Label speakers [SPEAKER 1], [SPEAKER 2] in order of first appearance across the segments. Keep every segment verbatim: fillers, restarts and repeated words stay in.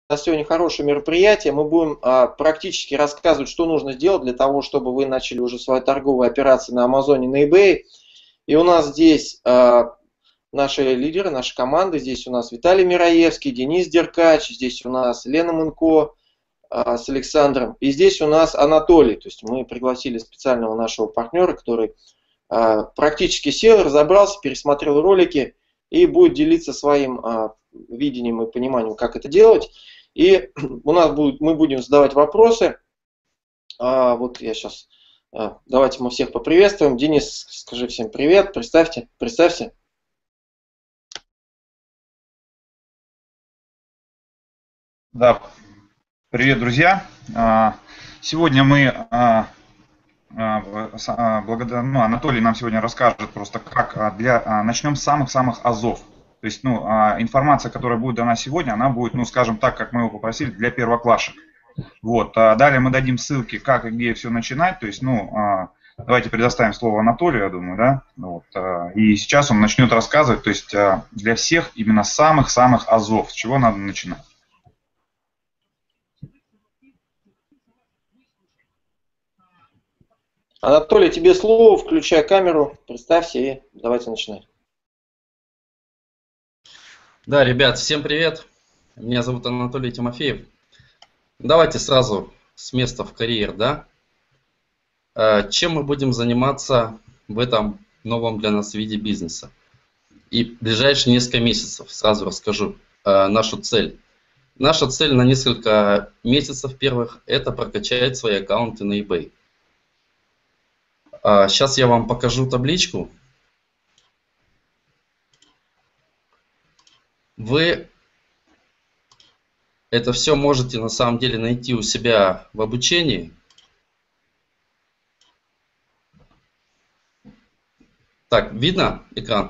[SPEAKER 1] нас сегодня хорошее мероприятие. Мы будем а, практически рассказывать, что нужно сделать для того, чтобы вы начали уже свои торговые операции на Амазоне, на eBay. И у нас здесь а, наши лидеры, наша команда. Здесь у нас Виталий Мираевский, Денис Деркач, здесь у нас Лена Мунко а, с Александром. И здесь у нас Анатолий. То есть мы пригласили специального нашего партнера, который а, практически сел, разобрался, пересмотрел ролики и будет делиться своим а, видением и пониманием, как это делать. И у нас будет, мы будем задавать вопросы. А, вот я сейчас, а, давайте мы всех поприветствуем. Денис, скажи всем привет, представьте, представься.
[SPEAKER 2] Да, привет, друзья. Сегодня мы, благодаря, ну, Анатолий нам сегодня расскажет просто, как для, начнем с самых-самых азов. То есть, ну, информация, которая будет дана сегодня, она будет, ну, скажем так, как мы его попросили, для первоклашек. Вот. Далее мы дадим ссылки, как и где все начинать. То есть, ну, давайте предоставим слово Анатолию, я думаю, да. Вот. И сейчас он начнет рассказывать, то есть, для всех именно самых-самых азов, с чего надо начинать.
[SPEAKER 1] Анатолий, тебе слово, включай камеру, представься и давайте начинать.
[SPEAKER 3] Да, ребят, всем привет. Меня зовут Анатолий Тимофеев. Давайте сразу с места в карьер, да? Чем мы будем заниматься в этом новом для нас виде бизнеса? И в ближайшие несколько месяцев сразу расскажу нашу цель. Наша цель на несколько месяцев первых – это прокачать свои аккаунты на eBay. Сейчас я вам покажу табличку. Вы это все можете на самом деле найти у себя в обучении. Так, видно экран?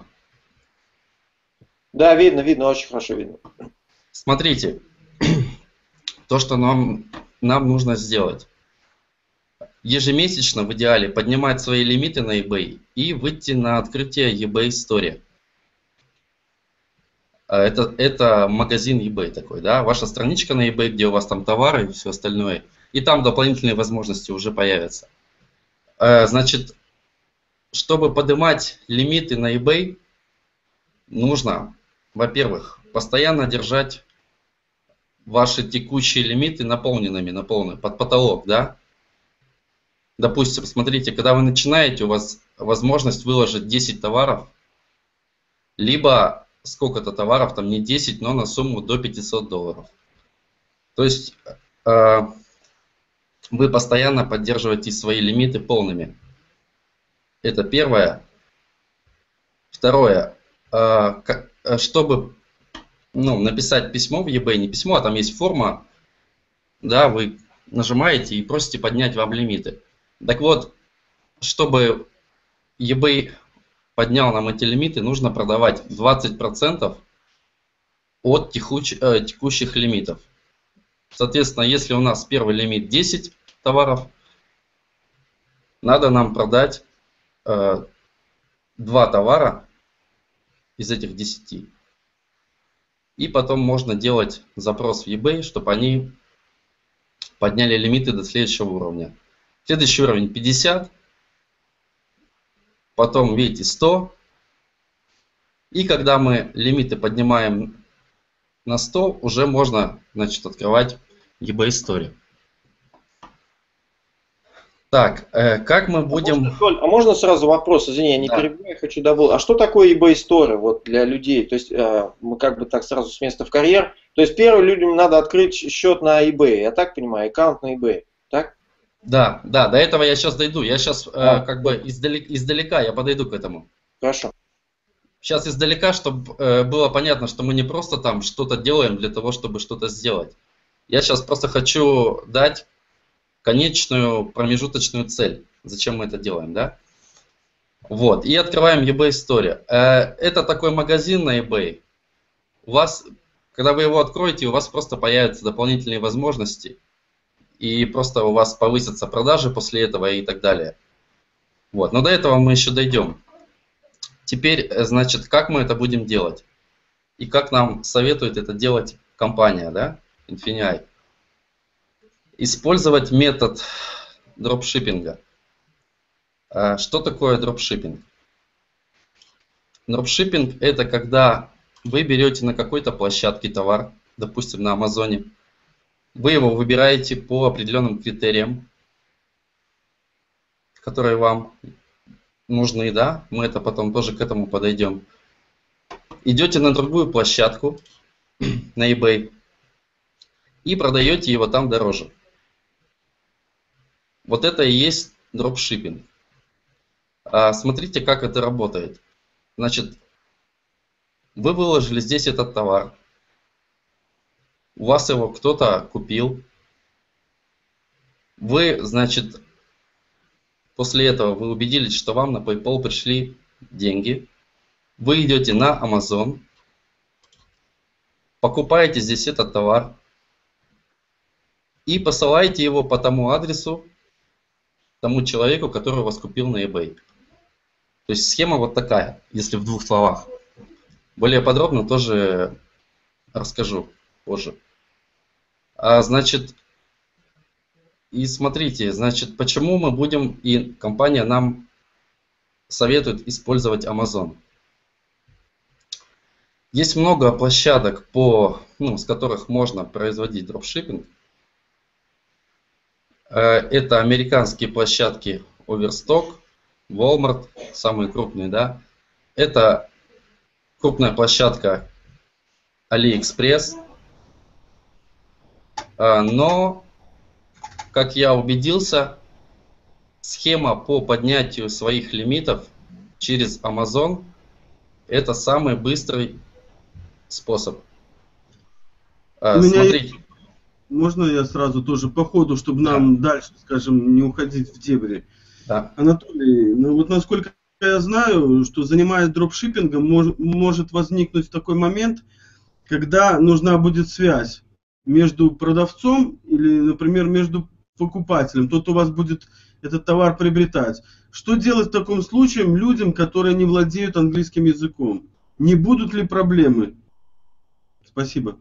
[SPEAKER 1] Да, видно, видно, очень хорошо видно.
[SPEAKER 3] Смотрите, то, что нам, нам нужно сделать. Ежемесячно в идеале поднимать свои лимиты на eBay и выйти на открытие eBay Story. Это, это магазин eBay такой, да, ваша страничка на eBay, где у вас там товары и все остальное. И там дополнительные возможности уже появятся. Значит, чтобы поднимать лимиты на eBay, нужно, во-первых, постоянно держать ваши текущие лимиты наполненными, на полный, под потолок, да. Допустим, смотрите, когда вы начинаете, у вас возможность выложить десять товаров, либо сколько-то товаров, там не десять, но на сумму до пятисот долларов. То есть э, вы постоянно поддерживаете свои лимиты полными. Это первое. Второе. Э, чтобы ну, написать письмо в eBay, не письмо, а там есть форма, да, вы нажимаете и просите поднять вам лимиты. Так вот, чтобы eBay поднял нам эти лимиты, нужно продавать двадцать процентов от текуч, э, текущих лимитов. Соответственно, если у нас первый лимит десять товаров, надо нам продать э, два товара из этих десяти. И потом можно делать запрос в eBay, чтобы они подняли лимиты до следующего уровня. Следующий уровень пятьдесят. Потом, видите, сто. И когда мы лимиты поднимаем на сто, уже можно, значит, открывать eBay Story. Так, э, как мы будем...
[SPEAKER 1] А можно, а можно сразу вопрос? Извини, я не да. перебиваю, я хочу добавить. А что такое eBay Story вот, для людей? То есть э, мы как бы так сразу с места в карьер. То есть первым людям надо открыть счет на eBay, я так понимаю, аккаунт на eBay, так?
[SPEAKER 3] Да, да, до этого я сейчас дойду. Я сейчас а. э, как бы издалека, издалека я подойду к этому.
[SPEAKER 1] Хорошо.
[SPEAKER 3] Сейчас издалека, чтобы э, было понятно, что мы не просто там что-то делаем для того, чтобы что-то сделать. Я сейчас просто хочу дать конечную промежуточную цель. Зачем мы это делаем, да? Вот, и открываем eBay Story. Э, это такой магазин на eBay. У вас, когда вы его откроете, у вас просто появятся дополнительные возможности. И просто у вас повысятся продажи после этого и так далее. Вот. Но до этого мы еще дойдем. Теперь, значит, как мы это будем делать? И как нам советует это делать компания, да? Infinii. Использовать метод дропшиппинга. Что такое дропшиппинг? Дропшиппинг — это когда вы берете на какой-то площадке товар, допустим, на Амазоне, вы его выбираете по определенным критериям, которые вам нужны, да, мы это потом тоже к этому подойдем. Идете на другую площадку, на eBay, и продаете его там дороже. Вот это и есть дропшиппинг. А смотрите, как это работает. Значит, вы выложили здесь этот товар, у вас его кто-то купил, вы, значит, после этого вы убедились, что вам на PayPal пришли деньги, вы идете на Amazon, покупаете здесь этот товар и посылаете его по тому адресу, тому человеку, который вас купил на eBay. То есть схема вот такая, если в двух словах. Более подробно тоже расскажу позже. А, значит, и смотрите, значит, почему мы будем, и компания нам советует использовать Amazon. Есть много площадок, по, ну, с которых можно производить дропшиппинг. Это американские площадки Overstock, Walmart, самые крупные, да. Это крупная площадка AliExpress. Но, как я убедился, схема по поднятию своих лимитов через Amazon — это самый быстрый способ.
[SPEAKER 4] Смотрите. Есть... Можно я сразу тоже по ходу, чтобы да. нам дальше, скажем, не уходить в дебри?
[SPEAKER 3] Да.
[SPEAKER 4] Анатолий, ну вот насколько я знаю, что занимаясь дропшиппингом, мож, может возникнуть такой момент, когда нужна будет связь между продавцом или, например, между покупателем. Тот у вас будет этот товар приобретать. Что делать в таком случае людям, которые не владеют английским языком? Не будут ли проблемы? Спасибо.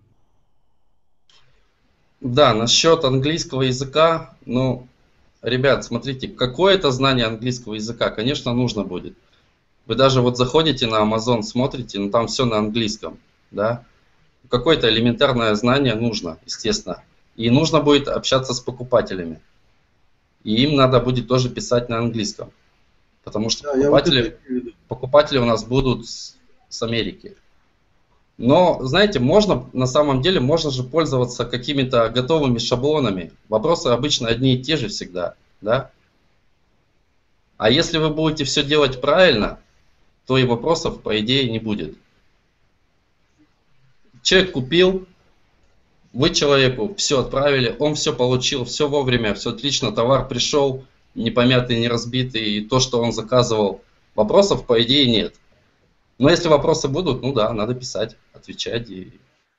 [SPEAKER 3] Да, насчет английского языка, ну, ребят, смотрите, какое-то знание английского языка, конечно, нужно будет. Вы даже вот заходите на Amazon, смотрите, ну там все на английском, да. Какое-то элементарное знание нужно, естественно. И нужно будет общаться с покупателями. И им надо будет тоже писать на английском. Потому что да, покупатели, вот покупатели у нас будут с, с Америки. Но, знаете, можно, на самом деле, можно же пользоваться какими-то готовыми шаблонами. Вопросы обычно одни и те же всегда, да? А если вы будете все делать правильно, то и вопросов, по идее, не будет. Человек купил, вы человеку все отправили, он все получил, все вовремя, все отлично, товар пришел, не помятый, не разбитый, и то, что он заказывал, вопросов, по идее, нет. Но если вопросы будут, ну да, надо писать, отвечать. И...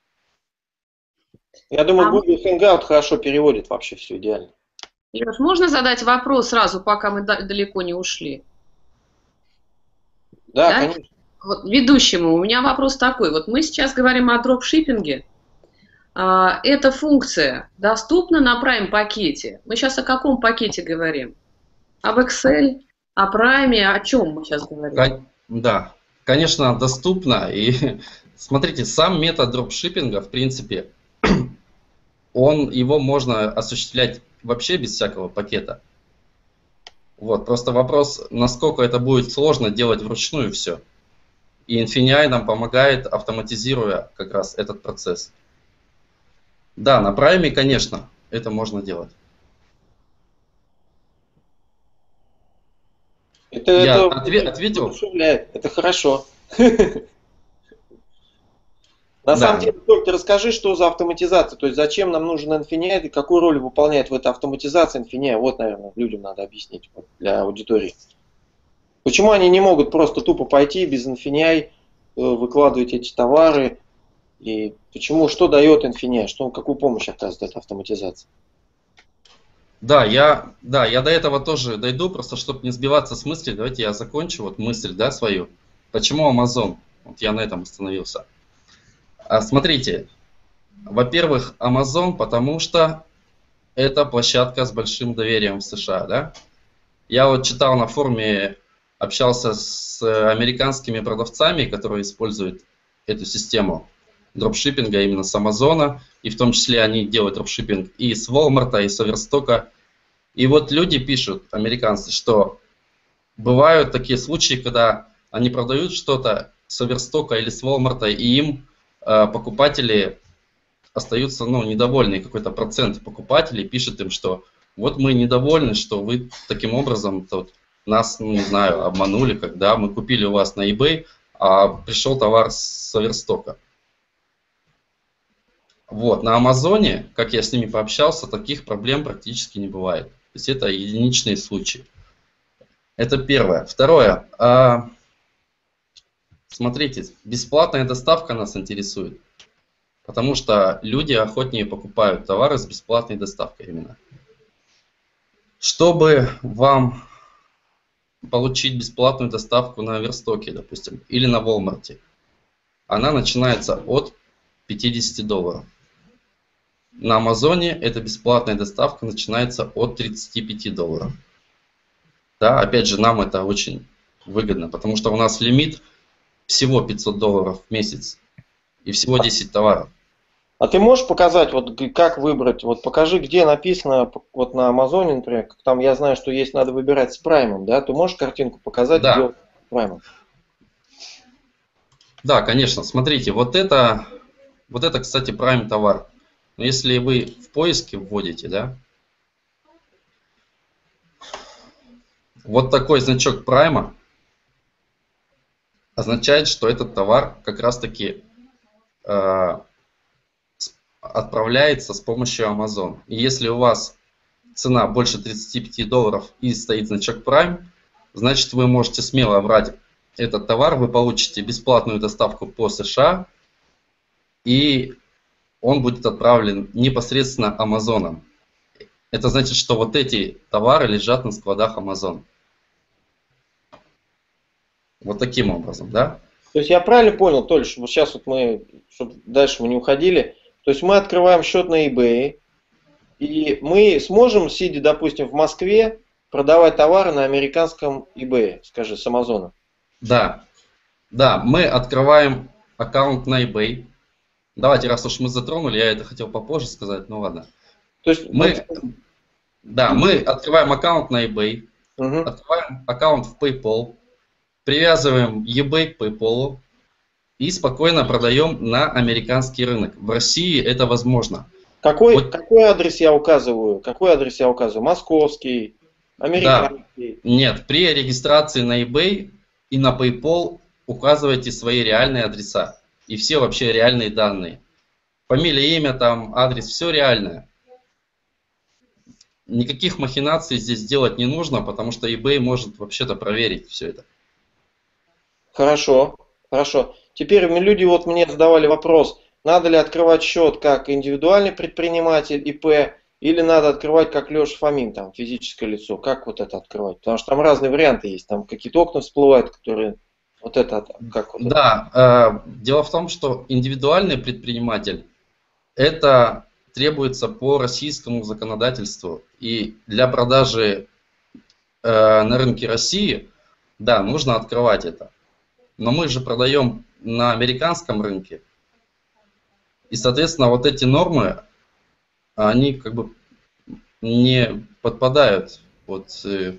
[SPEAKER 1] Я думаю, Google Hangout хорошо переводит вообще все идеально.
[SPEAKER 5] Леш, можно задать вопрос сразу, пока мы далеко не ушли?
[SPEAKER 1] Да, да? Конечно.
[SPEAKER 5] Вот, ведущему, у меня вопрос такой. Вот мы сейчас говорим о дропшиппинге. А, эта функция доступна на Prime пакете. Мы сейчас о каком пакете говорим? Об Excel, о Prime, о чем мы сейчас говорим?
[SPEAKER 3] Да. Конечно, доступно. И смотрите, сам метод дропшиппинга, в принципе, он, его можно осуществлять вообще без всякого пакета. Вот, просто вопрос, насколько это будет сложно делать вручную все. И Infinii нам помогает, автоматизируя как раз этот процесс. Да, на Prime, конечно, это можно делать.
[SPEAKER 1] Это,
[SPEAKER 3] Я
[SPEAKER 1] это
[SPEAKER 3] отве ответил?
[SPEAKER 1] Это хорошо. На самом деле, только расскажи, что за автоматизация, то есть зачем нам нужен Infinii и какую роль выполняет в этой автоматизации Infinii. Вот, наверное, людям надо объяснить для аудитории. Почему они не могут просто тупо пойти без Infinii, выкладывать эти товары, и почему, что дает Infinii, что, какую помощь оказывает автоматизация?
[SPEAKER 3] Да, я, да, я до этого тоже дойду, просто чтобы не сбиваться с мысли, давайте я закончу вот мысль, да, свою. Почему Amazon? Вот я на этом остановился. А, смотрите, Во-первых, Amazon, потому что это площадка с большим доверием в США, да? Я вот читал на форуме, общался с американскими продавцами, которые используют эту систему дропшиппинга именно с Амазона, и в том числе они делают дропшиппинг и с Walmart, и с Оверстока. И вот люди пишут, американцы, что бывают такие случаи, когда они продают что-то с Оверстока или с Walmart, и им э, покупатели остаются ну, недовольны, какой-то процент покупателей пишет им, что вот мы недовольны, что вы таким образом тут нас, ну, не знаю, обманули, когда мы купили у вас на eBay, а пришел товар с Оверстока. Вот, на Амазоне, как я с ними пообщался, таких проблем практически не бывает. То есть это единичные случаи. Это первое. Второе. А, смотрите, бесплатная доставка нас интересует. Потому что люди охотнее покупают товары с бесплатной доставкой именно. Чтобы вам получить бесплатную доставку на Оверстоке, допустим, или на Walmart, она начинается от пятидесяти долларов. На Амазоне эта бесплатная доставка начинается от тридцати пяти долларов. Да, опять же, нам это очень выгодно, потому что у нас лимит всего пятьсот долларов в месяц и всего десять товаров.
[SPEAKER 1] А ты можешь показать, вот как выбрать, вот покажи, где написано, вот на Амазоне, например, там я знаю, что есть, надо выбирать с праймом, да? Ты можешь картинку показать,
[SPEAKER 3] Да.
[SPEAKER 1] где с праймом?
[SPEAKER 3] Да, конечно, смотрите, вот это, вот это, кстати, прайм товар. Но если вы в поиске вводите, да, вот такой значок прайма означает, что этот товар как раз-таки э, отправляется с помощью Amazon. И если у вас цена больше тридцати пяти долларов и стоит значок Prime, значит вы можете смело брать этот товар, вы получите бесплатную доставку по США, и он будет отправлен непосредственно Амазоном. Это значит, что вот эти товары лежат на складах Amazon. Вот таким образом, да?
[SPEAKER 1] То есть я правильно понял, Толь, что вот сейчас вот мы, чтобы дальше мы не уходили, то есть мы открываем счет на eBay, и мы сможем, сидя, допустим, в Москве, продавать товары на американском eBay, скажи, с Амазона.
[SPEAKER 3] Да, да, мы открываем аккаунт на eBay. Давайте, раз уж мы затронули, я это хотел попозже сказать, ну ладно.
[SPEAKER 1] То есть
[SPEAKER 3] Мы, да, мы открываем аккаунт на eBay,
[SPEAKER 1] угу.
[SPEAKER 3] открываем аккаунт в PayPal, привязываем eBay к PayPal и спокойно продаем на американский рынок. В России это возможно.
[SPEAKER 1] Какой,
[SPEAKER 3] Вот,
[SPEAKER 1] какой адрес я указываю? Какой адрес я указываю? Московский, американский?
[SPEAKER 3] да, нет, при регистрации на eBay и на PayPal указывайте свои реальные адреса и все вообще реальные данные. Фамилия, имя, там, адрес, все реальное. Никаких махинаций здесь делать не нужно, потому что eBay может вообще-то проверить все это.
[SPEAKER 1] Хорошо, хорошо. Теперь люди вот мне задавали вопрос, надо ли открывать счет как индивидуальный предприниматель ИП, или надо открывать как Леша Фомин, там, физическое лицо. Как вот это открывать? Потому что там разные варианты есть, там какие-то окна всплывают, которые... Вот это как вот
[SPEAKER 3] Да,
[SPEAKER 1] это?
[SPEAKER 3] э, дело в том, что индивидуальный предприниматель, это требуется по российскому законодательству. И для продажи э, на рынке России, да, нужно открывать это. Но мы же продаем на американском рынке. И, соответственно, вот эти нормы, они как бы не подпадают под... Э,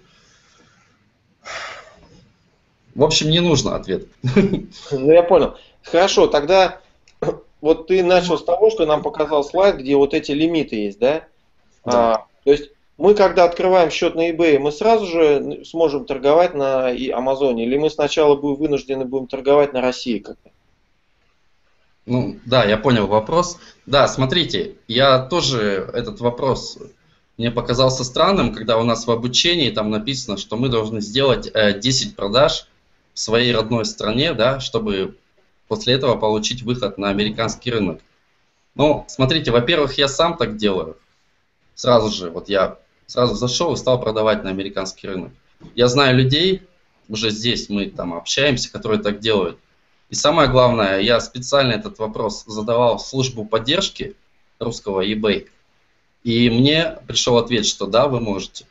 [SPEAKER 3] в общем, не нужно ответ.
[SPEAKER 1] Ну, я понял. Хорошо, тогда вот ты начал с того, что нам показал слайд, где вот эти лимиты есть, да?
[SPEAKER 3] Да.
[SPEAKER 1] А, то есть мы, когда открываем счет на eBay, мы сразу же сможем торговать на Амазоне, или мы сначала будем вынуждены будем торговать на России как-то?
[SPEAKER 3] Ну, да, я понял вопрос. Да, смотрите, я тоже этот вопрос мне показался странным, когда у нас в обучении там написано, что мы должны сделать десять продаж в своей родной стране, да, чтобы после этого получить выход на американский рынок. Ну, смотрите, во-первых, я сам так делаю. Сразу же, вот я сразу зашел и стал продавать на американский рынок. Я знаю людей, уже здесь мы там общаемся, которые так делают. И самое главное, я специально этот вопрос задавал в службу поддержки русского eBay. И мне пришел ответ, что да, вы можете.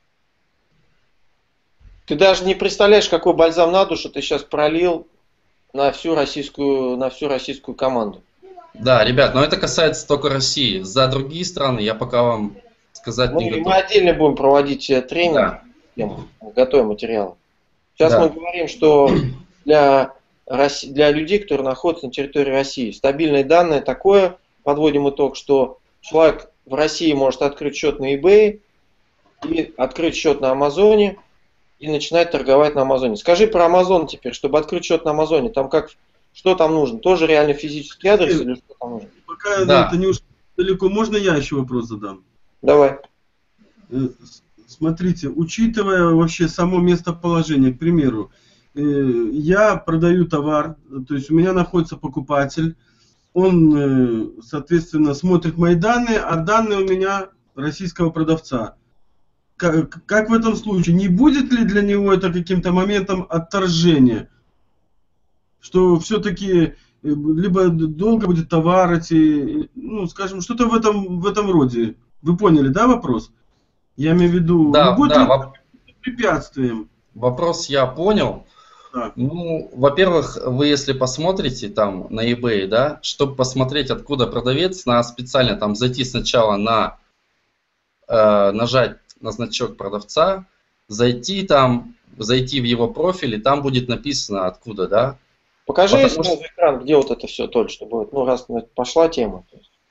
[SPEAKER 1] Ты даже не представляешь, какой бальзам на душу ты сейчас пролил на всю российскую, на всю российскую команду.
[SPEAKER 3] Да, ребят, но это касается только России. За другие страны я пока вам сказать
[SPEAKER 1] мы,
[SPEAKER 3] не готов.
[SPEAKER 1] Мы отдельно будем проводить тренинг, да. Готовим материалы. Сейчас да. мы говорим, что для, России, для людей, которые находятся на территории России, стабильные данные такое, подводим итог, что человек в России может открыть счет на eBay и открыть счет на Амазоне и начинать торговать на Амазоне. Скажи про Амазон теперь, чтобы открыть счет на Амазоне, там как, что там нужно? Тоже реально физический адрес или что там нужно?
[SPEAKER 4] Пока да. это не уж далеко, можно я еще вопрос задам?
[SPEAKER 1] Давай.
[SPEAKER 4] Смотрите, учитывая вообще само местоположение, к примеру, я продаю товар, то есть у меня находится покупатель, он, соответственно, смотрит мои данные, а данные у меня российского продавца. Как, как в этом случае? Не будет ли для него это каким-то моментом отторжения? Что все-таки либо долго будет товар идти, ну, скажем, что-то в этом, в этом роде. Вы поняли, да, вопрос? Я имею в виду,
[SPEAKER 3] да,
[SPEAKER 4] не будет
[SPEAKER 3] да,
[SPEAKER 4] ли
[SPEAKER 3] воп...
[SPEAKER 4] препятствием?
[SPEAKER 3] Вопрос я понял. Да. Ну, во-первых, вы если посмотрите там на eBay, да, чтобы посмотреть, откуда продавец, надо специально там зайти сначала на, э, нажать на значок продавца, зайти там, зайти в его профиль, и там будет написано откуда, да.
[SPEAKER 1] Покажи сразу что... экран, где вот это все точно будет, ну раз пошла тема.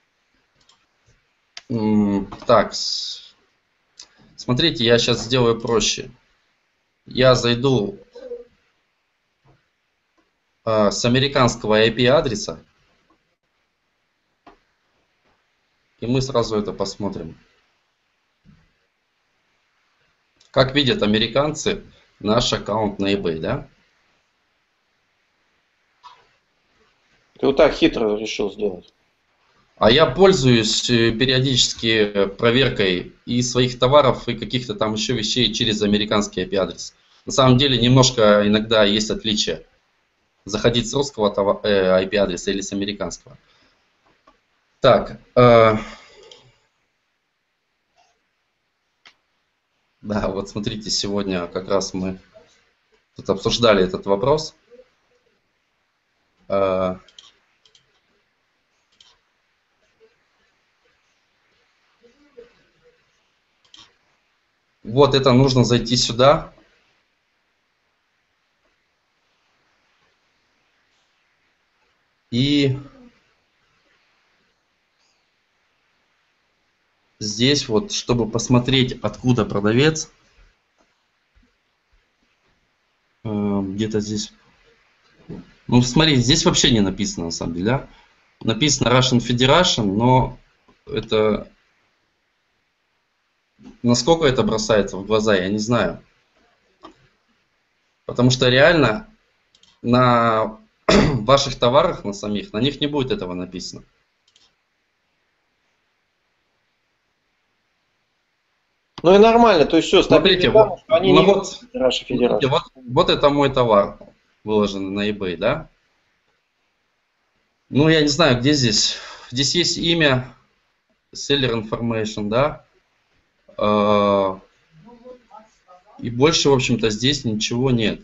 [SPEAKER 3] Так, смотрите, я сейчас сделаю проще. Я зайду э, с американского ай пи адреса, и мы сразу это посмотрим. Как видят американцы наш аккаунт на eBay, да?
[SPEAKER 1] Ты вот так хитро решил сделать.
[SPEAKER 3] А я пользуюсь периодически проверкой и своих товаров, и каких-то там еще вещей через американский ай пи адрес. На самом деле немножко иногда есть отличие. Заходить с русского товар, э, ай пи адреса или с американского. Так. Э, да, вот смотрите, сегодня как раз мы тут обсуждали этот вопрос. Э, Вот это нужно зайти сюда. И здесь вот, чтобы посмотреть, откуда продавец, где-то здесь, ну смотрите, здесь вообще не написано на самом деле, да? Написано Russian Federation, но это... Насколько это бросается в глаза, я не знаю. Потому что реально на ваших товарах, на самих, на них не будет этого написано.
[SPEAKER 1] Ну и нормально, то есть все,
[SPEAKER 3] смотрите, вот,
[SPEAKER 1] они
[SPEAKER 3] ну
[SPEAKER 1] не
[SPEAKER 3] вот, смотрите, вот, вот это мой товар, выложенный на eBay, да? Ну я не знаю, где здесь. Здесь есть имя, seller information, да? И больше, в общем-то, здесь ничего нет.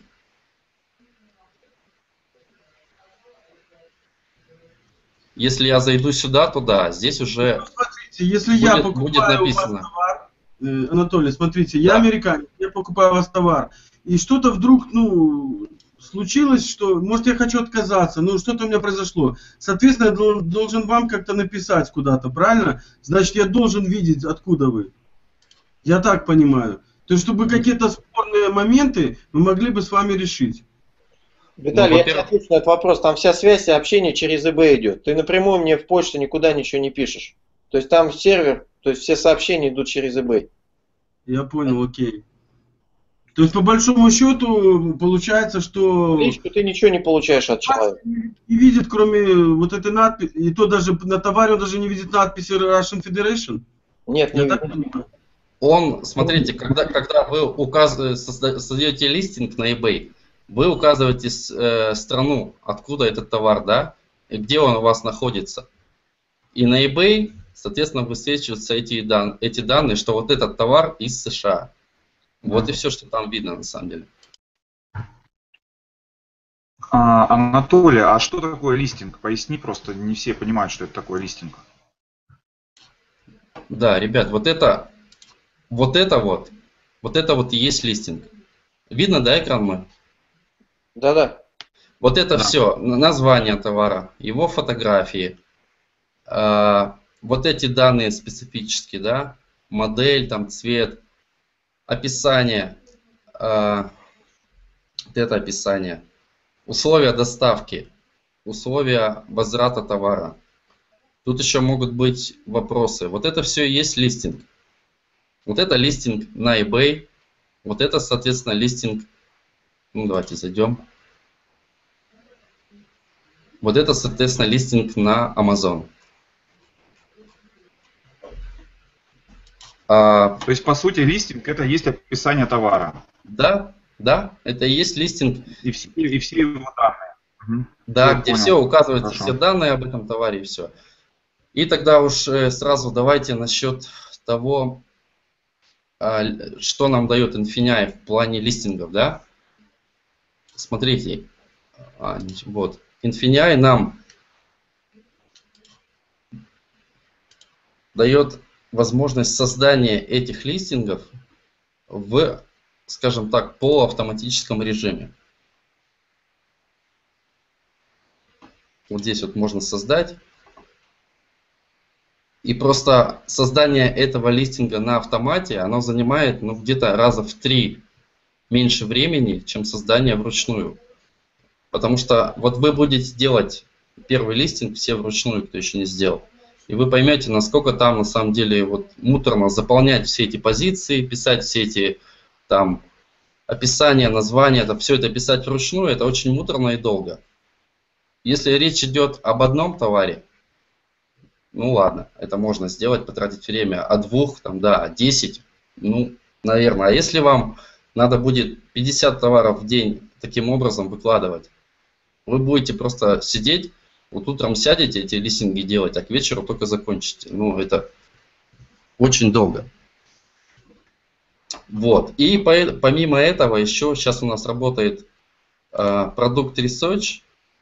[SPEAKER 3] Если я зайду сюда, то да, здесь уже
[SPEAKER 4] смотрите, если будет, я покупаю
[SPEAKER 3] будет написано.
[SPEAKER 4] У вас товар, э, Анатолий, смотрите, да. Я американец, я покупаю у вас товар, и что-то вдруг, ну, случилось, что, может, я хочу отказаться, ну, что-то у меня произошло. Соответственно, я должен вам как-то написать куда-то, правильно? Значит, я должен видеть, откуда вы. Я так понимаю. То есть, чтобы какие-то спорные моменты мы могли бы с вами решить.
[SPEAKER 1] Виталий, ну, я тебе отвечу на этот вопрос. Там вся связь и общение через eBay идет. Ты напрямую мне в почту никуда ничего не пишешь. То есть там сервер, то есть все сообщения идут через eBay.
[SPEAKER 4] Я понял, окей. То есть по большому счету получается, что...
[SPEAKER 1] Личку ты ничего не получаешь от человека.
[SPEAKER 4] Не видит, кроме вот этой надписи, и то даже на товаре он даже не видит надписи Russian Federation?
[SPEAKER 1] Нет, не
[SPEAKER 4] видит.
[SPEAKER 3] Он, смотрите, когда, когда вы указ... создаете листинг на eBay, Вы указываете э, страну, откуда этот товар, да, и где он у вас находится. И на eBay, соответственно, высвечиваются эти, дан эти данные, что вот этот товар из США. Вот mm-hmm. и все, что там видно на самом деле.
[SPEAKER 2] А, Анатолий, а что такое листинг? Поясни, просто не все понимают, что это такое листинг.
[SPEAKER 3] Да, ребят, вот это, вот это вот, вот это вот и есть листинг. Видно, да, экран мой?
[SPEAKER 1] Да-да.
[SPEAKER 3] Вот это
[SPEAKER 2] да.
[SPEAKER 3] все, название товара, его фотографии, э, вот эти данные специфические, да, модель, там, цвет, описание, э, вот это описание, условия доставки, условия возврата товара. Тут еще могут быть вопросы. Вот это все и есть листинг. Вот это листинг на eBay, вот это, соответственно, листинг, ну давайте зайдем. Вот это, соответственно, листинг на Amazon.
[SPEAKER 2] А, То есть, по сути, листинг это есть описание товара.
[SPEAKER 3] Да, да, это и есть листинг.
[SPEAKER 2] И все, и все его данные. Угу.
[SPEAKER 3] Да,
[SPEAKER 2] Я
[SPEAKER 3] где
[SPEAKER 2] понял.
[SPEAKER 3] все указываются,
[SPEAKER 2] Хорошо.
[SPEAKER 3] все данные об этом товаре и все. И тогда уж э, сразу давайте насчет того, э, что нам дает Infineon в плане листингов, да? Смотрите, а, вот. Infineon нам дает возможность создания этих листингов в, скажем так, полуавтоматическом режиме. Вот здесь вот можно создать. И просто создание этого листинга на автомате, оно занимает ну, где-то раза в три меньше времени, чем создание вручную. Потому что вот вы будете делать первый листинг все вручную, кто еще не сделал. И вы поймете, насколько там на самом деле вот муторно заполнять все эти позиции, писать все эти там описания, названия, это, все это писать вручную, это очень муторно и долго. Если речь идет об одном товаре, ну ладно, это можно сделать, потратить время, а двух, там, да, десять, ну, наверное. А если вам надо будет пятьдесят товаров в день таким образом выкладывать, вы будете просто сидеть, вот утром сядете эти листинги делать, а к вечеру только закончите. Ну, это очень долго. Вот. И по, помимо этого еще сейчас у нас работает э, Product Research.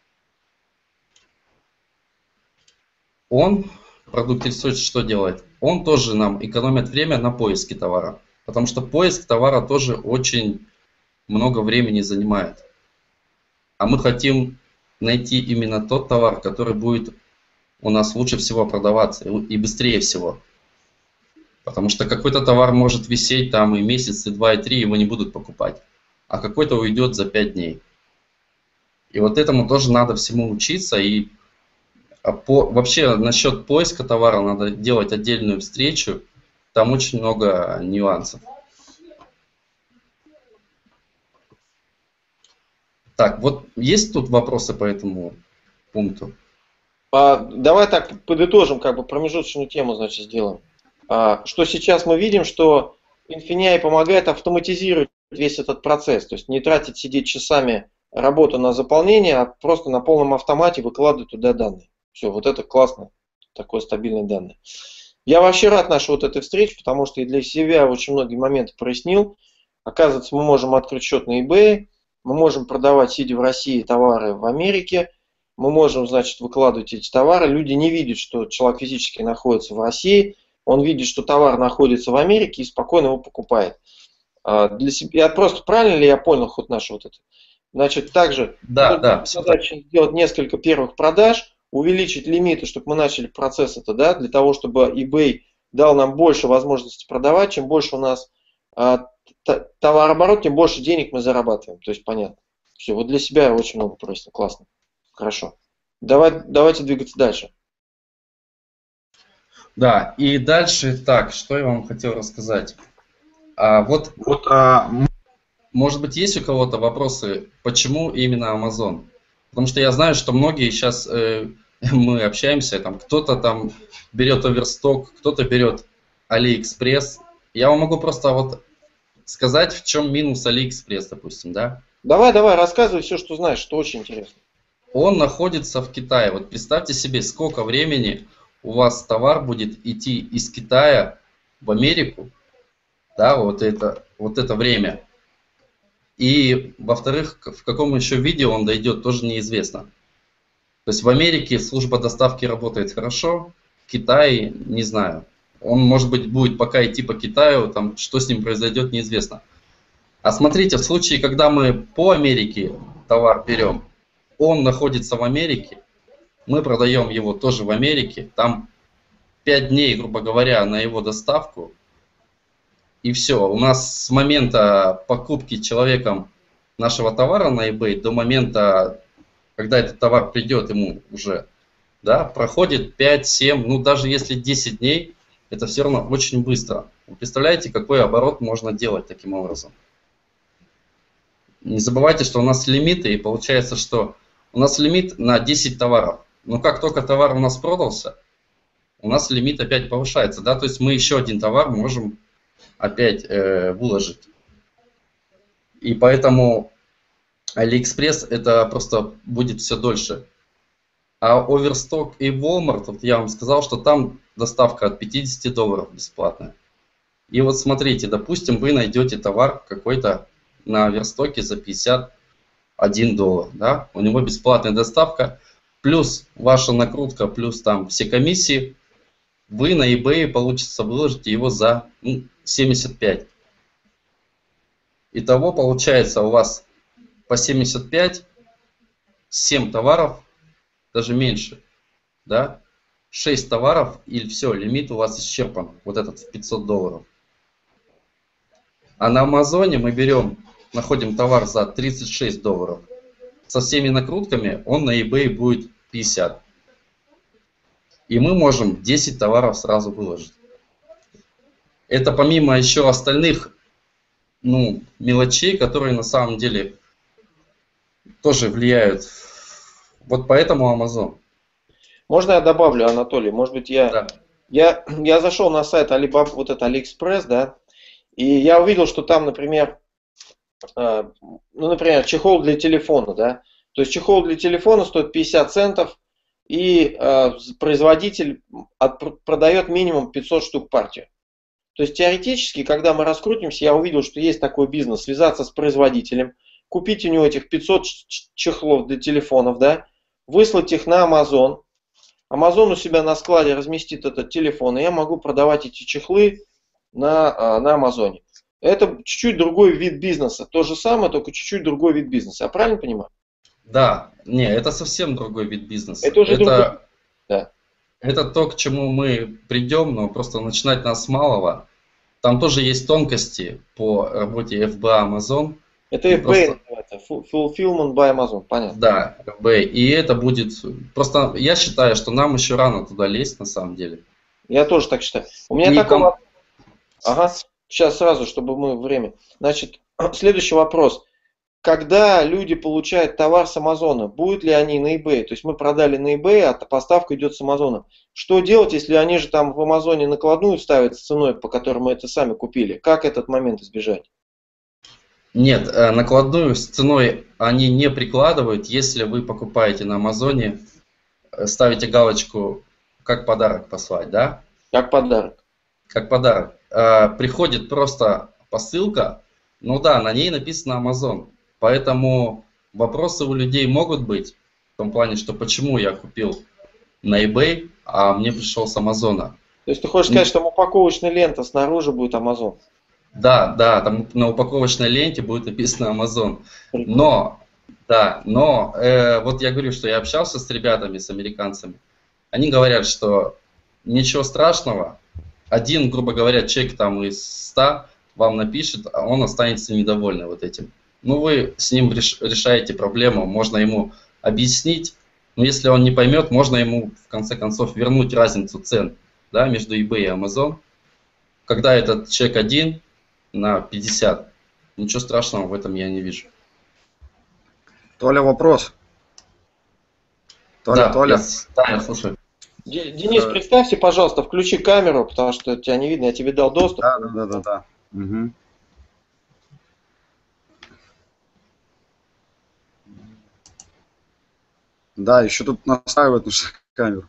[SPEAKER 3] Он, Product Research что делает? Он тоже нам экономит время на поиске товара. Потому что поиск товара тоже очень много времени занимает. А мы хотим найти именно тот товар, который будет у нас лучше всего продаваться и быстрее всего. Потому что какой-то товар может висеть там и месяц, и два, и три, его не будут покупать. А какой-то уйдет за пять дней. И вот этому тоже надо всему учиться. И по, вообще насчет поиска товара надо делать отдельную встречу. Там очень много нюансов. Так, вот есть тут вопросы по этому пункту?
[SPEAKER 1] А, давай так подытожим, как бы промежуточную тему, значит, сделаем. А, что сейчас мы видим, что Infineon помогает автоматизировать весь этот процесс, то есть не тратить сидеть часами работу на заполнение, а просто на полном автомате выкладывать туда данные. Все, вот это классно, такое стабильное данные. Я вообще рад нашей вот этой встрече, потому что и для себя очень многие моменты прояснил. Оказывается, мы можем открыть счет на eBay, мы можем продавать, сидя в России, товары в Америке, мы можем, значит, выкладывать эти товары. Люди не видят, что человек физически находится в России, он видит, что товар находится в Америке и спокойно его покупает. Для себя, я просто правильно ли я понял ход наш вот это? Значит, также
[SPEAKER 3] да, да,
[SPEAKER 1] задача сделать несколько первых продаж, увеличить лимиты, чтобы мы начали процесс это, да, для того, чтобы eBay дал нам больше возможностей продавать. Чем больше у нас а, товарооборот, тем больше денег мы зарабатываем. То есть понятно. Все, вот для себя очень много просто. Классно. Хорошо. Давай, давайте двигаться дальше.
[SPEAKER 3] Да, и дальше, так, что я вам хотел рассказать. А, вот,
[SPEAKER 2] вот а...
[SPEAKER 3] может быть, есть у кого-то вопросы, почему именно Amazon? Потому что я знаю, что многие сейчас, э, мы общаемся, там кто-то там берет Overstock, кто-то берет AliExpress. Я вам могу просто вот сказать, в чем минус AliExpress, допустим, да?
[SPEAKER 1] Давай, давай, рассказывай все, что знаешь, что очень интересно.
[SPEAKER 3] Он находится в Китае. Вот представьте себе, сколько времени у вас товар будет идти из Китая в Америку, да, вот это, вот это время. И, во-вторых, в каком еще виде он дойдет, тоже неизвестно. То есть в Америке служба доставки работает хорошо, в Китае не знаю. Он, может быть, будет пока идти по Китаю, там, что с ним произойдет, неизвестно. А смотрите, в случае, когда мы по Америке товар берем, он находится в Америке, мы продаем его тоже в Америке, там пять дней, грубо говоря, на его доставку, и все. У нас с момента покупки человеком нашего товара на eBay до момента, когда этот товар придет ему уже, да, проходит пять-семь, ну даже если десять дней, это все равно очень быстро. Вы представляете, какой оборот можно делать таким образом? Не забывайте, что у нас лимиты, и получается, что у нас лимит на десять товаров. Но как только товар у нас продался, у нас лимит опять повышается, да, то есть мы еще один товар можем опять э, выложить. И поэтому AliExpress это просто будет все дольше. А Overstock и Walmart, вот я вам сказал, что там доставка от пятидесяти долларов бесплатная. И вот смотрите, допустим, вы найдете товар какой-то на Верстоке за пятьдесят один доллар, да, у него бесплатная доставка, плюс ваша накрутка, плюс там все комиссии, вы на eBay получится выложите его за ну, семьдесят пять. Итого получается у вас по семьдесят пять, семь товаров, даже меньше, да, шесть товаров, и все, лимит у вас исчерпан, вот этот в пятьсот долларов. А на Амазоне мы берем, находим товар за тридцать шесть долларов. Со всеми накрутками он на eBay будет пятьдесят. И мы можем десять товаров сразу выложить. Это помимо еще остальных ну, мелочей, которые на самом деле тоже влияют. Вот поэтому Amazon.
[SPEAKER 1] Можно я добавлю, Анатолий? Может быть, я,
[SPEAKER 3] Да.
[SPEAKER 1] я, я зашел на сайт Alibaba, вот это AliExpress, да, и я увидел, что там, например, э, ну, например, чехол для телефона, да, то есть чехол для телефона стоит пятьдесят центов, и э, производитель от, продает минимум пятьсот штук партию. То есть теоретически, когда мы раскрутимся, я увидел, что есть такой бизнес, связаться с производителем, купить у него этих пятьсот чехлов для телефонов, да, выслать их на Amazon. Amazon у себя на складе разместит этот телефон, и я могу продавать эти чехлы на, на Амазоне. Это чуть-чуть другой вид бизнеса. То же самое, только чуть-чуть другой вид бизнеса. Я правильно понимаю?
[SPEAKER 3] Да, не, это совсем другой вид бизнеса.
[SPEAKER 1] Это уже
[SPEAKER 3] это,
[SPEAKER 1] другой. Да.
[SPEAKER 3] Это то, к чему мы придем, но просто начинать нас с малого. Там тоже есть тонкости по работе эф би эй Amazon.
[SPEAKER 1] Это эф би эй называется, Fulfillment by Amazon, понятно.
[SPEAKER 3] Да, эф би эй. И это будет... Просто я считаю, что нам еще рано туда лезть, на самом деле.
[SPEAKER 1] Я тоже так считаю. У меня
[SPEAKER 3] И
[SPEAKER 1] такой
[SPEAKER 3] там...
[SPEAKER 1] вопрос. Ага, сейчас сразу, чтобы мы время. Значит, следующий вопрос. Когда люди получают товар с Амазона, будут ли они на eBay? То есть мы продали на eBay, а поставка идет с Амазона. Что делать, если они же там в Амазоне накладную ставят с ценой, по которой мы это сами купили? Как этот момент избежать?
[SPEAKER 3] Нет, накладную с ценой они не прикладывают, если вы покупаете на Амазоне, ставите галочку «Как подарок послать», да?
[SPEAKER 1] Как подарок.
[SPEAKER 3] Как подарок. Приходит просто посылка, ну да, на ней написано Amazon. Поэтому вопросы у людей могут быть, в том плане, что почему я купил на eBay, а мне пришел с Амазона.
[SPEAKER 1] То есть ты хочешь сказать, что там упаковочная лента снаружи будет Amazon?
[SPEAKER 3] Да, да, там на упаковочной ленте будет написано Amazon. Но, да, но, э, вот я говорю, что я общался с ребятами, с американцами. Они говорят, что ничего страшного. Один, грубо говоря, человек там из ста вам напишет, а он останется недовольный вот этим. Ну, вы с ним реш, решаете проблему, можно ему объяснить, но если он не поймет, можно ему в конце концов вернуть разницу цен, да, между eBay и Amazon. Когда этот человек один на пятьдесят, ничего страшного в этом я не вижу.
[SPEAKER 6] Толя, вопрос. Толя,
[SPEAKER 3] да,
[SPEAKER 6] Толя.
[SPEAKER 3] Я, да, я слушаю.
[SPEAKER 1] Денис, представься, пожалуйста, включи камеру, потому что тебя не видно, я тебе дал доступ.
[SPEAKER 6] Да, да, да, да. да. Угу. Да, еще тут настраивают на камеру.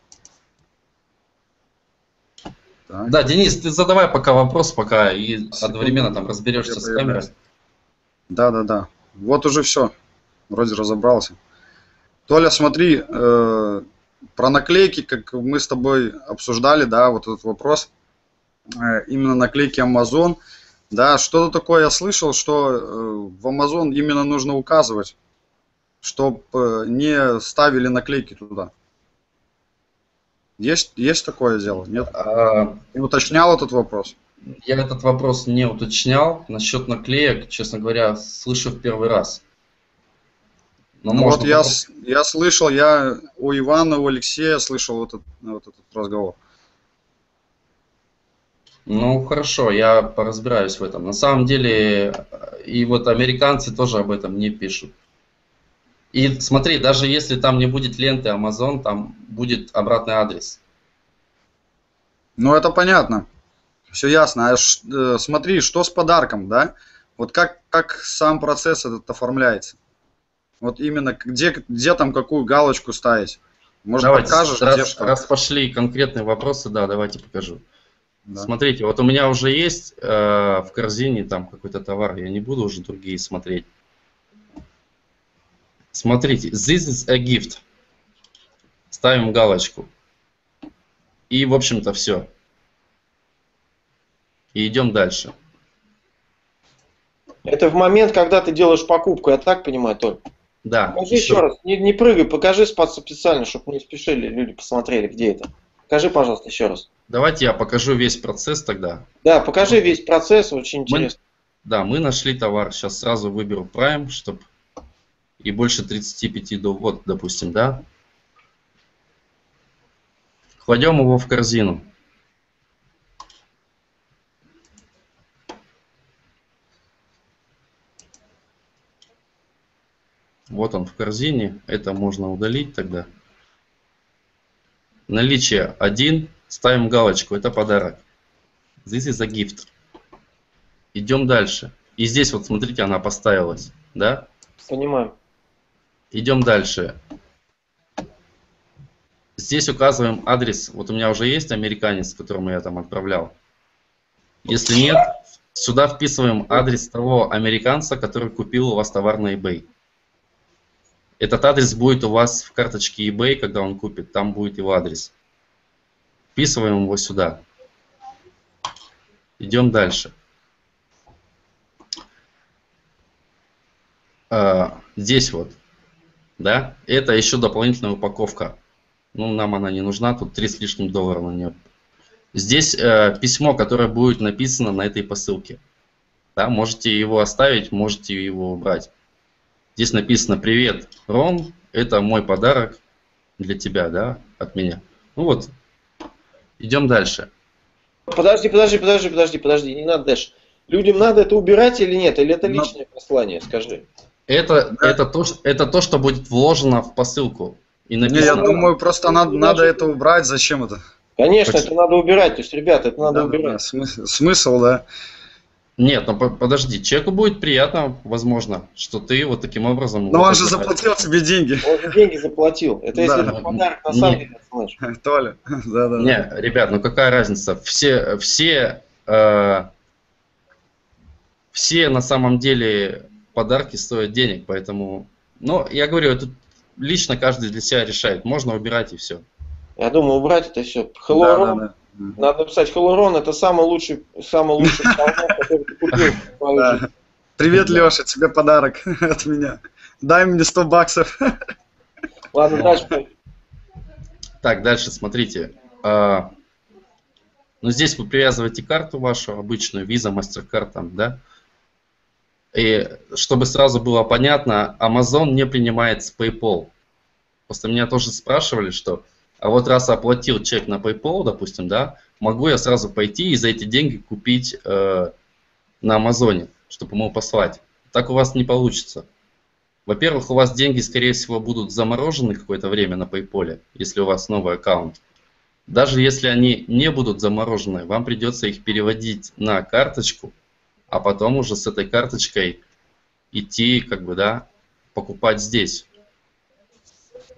[SPEAKER 3] Так. Да, Денис, ты задавай пока вопрос, пока и одновременно там разберешься с камерой.
[SPEAKER 6] Да, да, да. Вот уже все. Вроде разобрался. Толя, смотри, э, про наклейки, как мы с тобой обсуждали, да, вот этот вопрос. Э, именно наклейки Amazon. Да, что-то такое я слышал, что э, в Amazon именно нужно указывать, чтобы э, не ставили наклейки туда. Есть, есть такое дело? Нет?
[SPEAKER 3] А,
[SPEAKER 6] Ты уточнял этот вопрос?
[SPEAKER 3] Я этот вопрос не уточнял. Насчет наклеек, честно говоря, слышу в первый раз. Но
[SPEAKER 6] ну
[SPEAKER 3] можно
[SPEAKER 6] вот я,
[SPEAKER 3] попробовать.
[SPEAKER 6] я слышал, я у Ивана, у Алексея слышал вот этот, вот этот разговор.
[SPEAKER 3] Ну хорошо, я поразбираюсь в этом. На самом деле, и вот американцы тоже об этом не пишут. И смотри, даже если там не будет ленты Amazon, там будет обратный адрес.
[SPEAKER 6] Ну это понятно. Все ясно. А ш, э, смотри, что с подарком, да? Вот как, как сам процесс этот оформляется? Вот именно где, где там какую галочку ставить? Может,
[SPEAKER 3] давайте,
[SPEAKER 6] покажешь,
[SPEAKER 3] раз,
[SPEAKER 6] где что?
[SPEAKER 3] раз пошли конкретные вопросы, да, давайте покажу.
[SPEAKER 6] Да.
[SPEAKER 3] Смотрите, вот у меня уже есть э, в корзине там какой-то товар, я не буду уже другие смотреть. Смотрите, this is a gift. Ставим галочку. И, в общем-то, все. И идем дальше.
[SPEAKER 1] Это в момент, когда ты делаешь покупку, я так понимаю, Толь?
[SPEAKER 3] Да.
[SPEAKER 1] Покажи еще, еще раз, не, не прыгай, покажи специально, чтобы не спешили, люди посмотрели, где это. Покажи, пожалуйста, еще раз.
[SPEAKER 3] Давайте я покажу весь процесс тогда.
[SPEAKER 1] Да, покажи весь процесс, очень интересно.
[SPEAKER 3] Мы, да, мы нашли товар. Сейчас сразу выберу Prime, чтобы и больше тридцати пяти до, вот, допустим, да. Кладем его в корзину. Вот он в корзине. Это можно удалить тогда. Наличие один. Ставим галочку. Это подарок. This is a gift. Идем дальше. И здесь вот смотрите, она поставилась. Да?
[SPEAKER 1] Понимаю.
[SPEAKER 3] Идем дальше. Здесь указываем адрес. Вот у меня уже есть американец, которому я там отправлял. Если нет, сюда вписываем адрес того американца, который купил у вас товар на eBay. Этот адрес будет у вас в карточке eBay, когда он купит. Там будет его адрес. Вписываем его сюда. Идем дальше. А, здесь вот. Да? Это еще дополнительная упаковка. Ну, нам она не нужна. Тут три с лишним доллара на нее. Здесь э, письмо, которое будет написано на этой посылке. Да? Можете его оставить, можете его убрать. Здесь написано: привет, Ром, это мой подарок для тебя, да, от меня. Ну вот, идем дальше.
[SPEAKER 1] Подожди, подожди, подожди, подожди, подожди, не надо дальше. Людям надо это убирать или нет? Или это личное послание, скажи?
[SPEAKER 3] Это, да. это, то, это то, что будет вложено в посылку. И написано,
[SPEAKER 6] не, я думаю, просто надо, надо это убрать. Зачем это?
[SPEAKER 1] Конечно,
[SPEAKER 3] Почему?
[SPEAKER 1] это надо убирать. То есть, ребята, это надо
[SPEAKER 6] да,
[SPEAKER 1] убирать.
[SPEAKER 6] Да, смысл, смысл, да.
[SPEAKER 3] Нет, ну подожди, человеку будет приятно, возможно, что ты вот таким образом...
[SPEAKER 6] Но
[SPEAKER 3] вот
[SPEAKER 6] он же заплатил тебе деньги.
[SPEAKER 1] Он же деньги заплатил. Это если
[SPEAKER 6] Да.
[SPEAKER 1] это подарок на самом деле, слышь.
[SPEAKER 6] Толя, да, да.
[SPEAKER 3] Не, ребят, ну какая разница? Все, все, э, все на самом деле подарки стоят денег, поэтому... Ну, я говорю, это лично каждый для себя решает. Можно убирать и все.
[SPEAKER 1] Я думаю, убрать это все. Hello,
[SPEAKER 6] Да,
[SPEAKER 1] Ron.
[SPEAKER 6] да, да.
[SPEAKER 1] Надо написать Hello, Ron, это самый лучший, самый лучший подарок, который ты купил в твою
[SPEAKER 6] Да.
[SPEAKER 1] жизнь.
[SPEAKER 6] Привет, Леша, тебе подарок от меня. Дай мне сто баксов.
[SPEAKER 1] Ладно, дальше.
[SPEAKER 3] Так, дальше смотрите. А, ну, здесь вы привязываете карту вашу, обычную, Visa, MasterCard, там, да? И чтобы сразу было понятно, Amazon не принимает с PayPal. Просто меня тоже спрашивали, что а вот раз оплатил чек на PayPal, допустим, да, могу я сразу пойти и за эти деньги купить э, на Амазоне, чтобы ему послать. Так у вас не получится. Во-первых, у вас деньги, скорее всего, будут заморожены какое-то время на PayPal, если у вас новый аккаунт. Даже если они не будут заморожены, вам придется их переводить на карточку, а потом уже с этой карточкой идти, как бы, да, покупать здесь.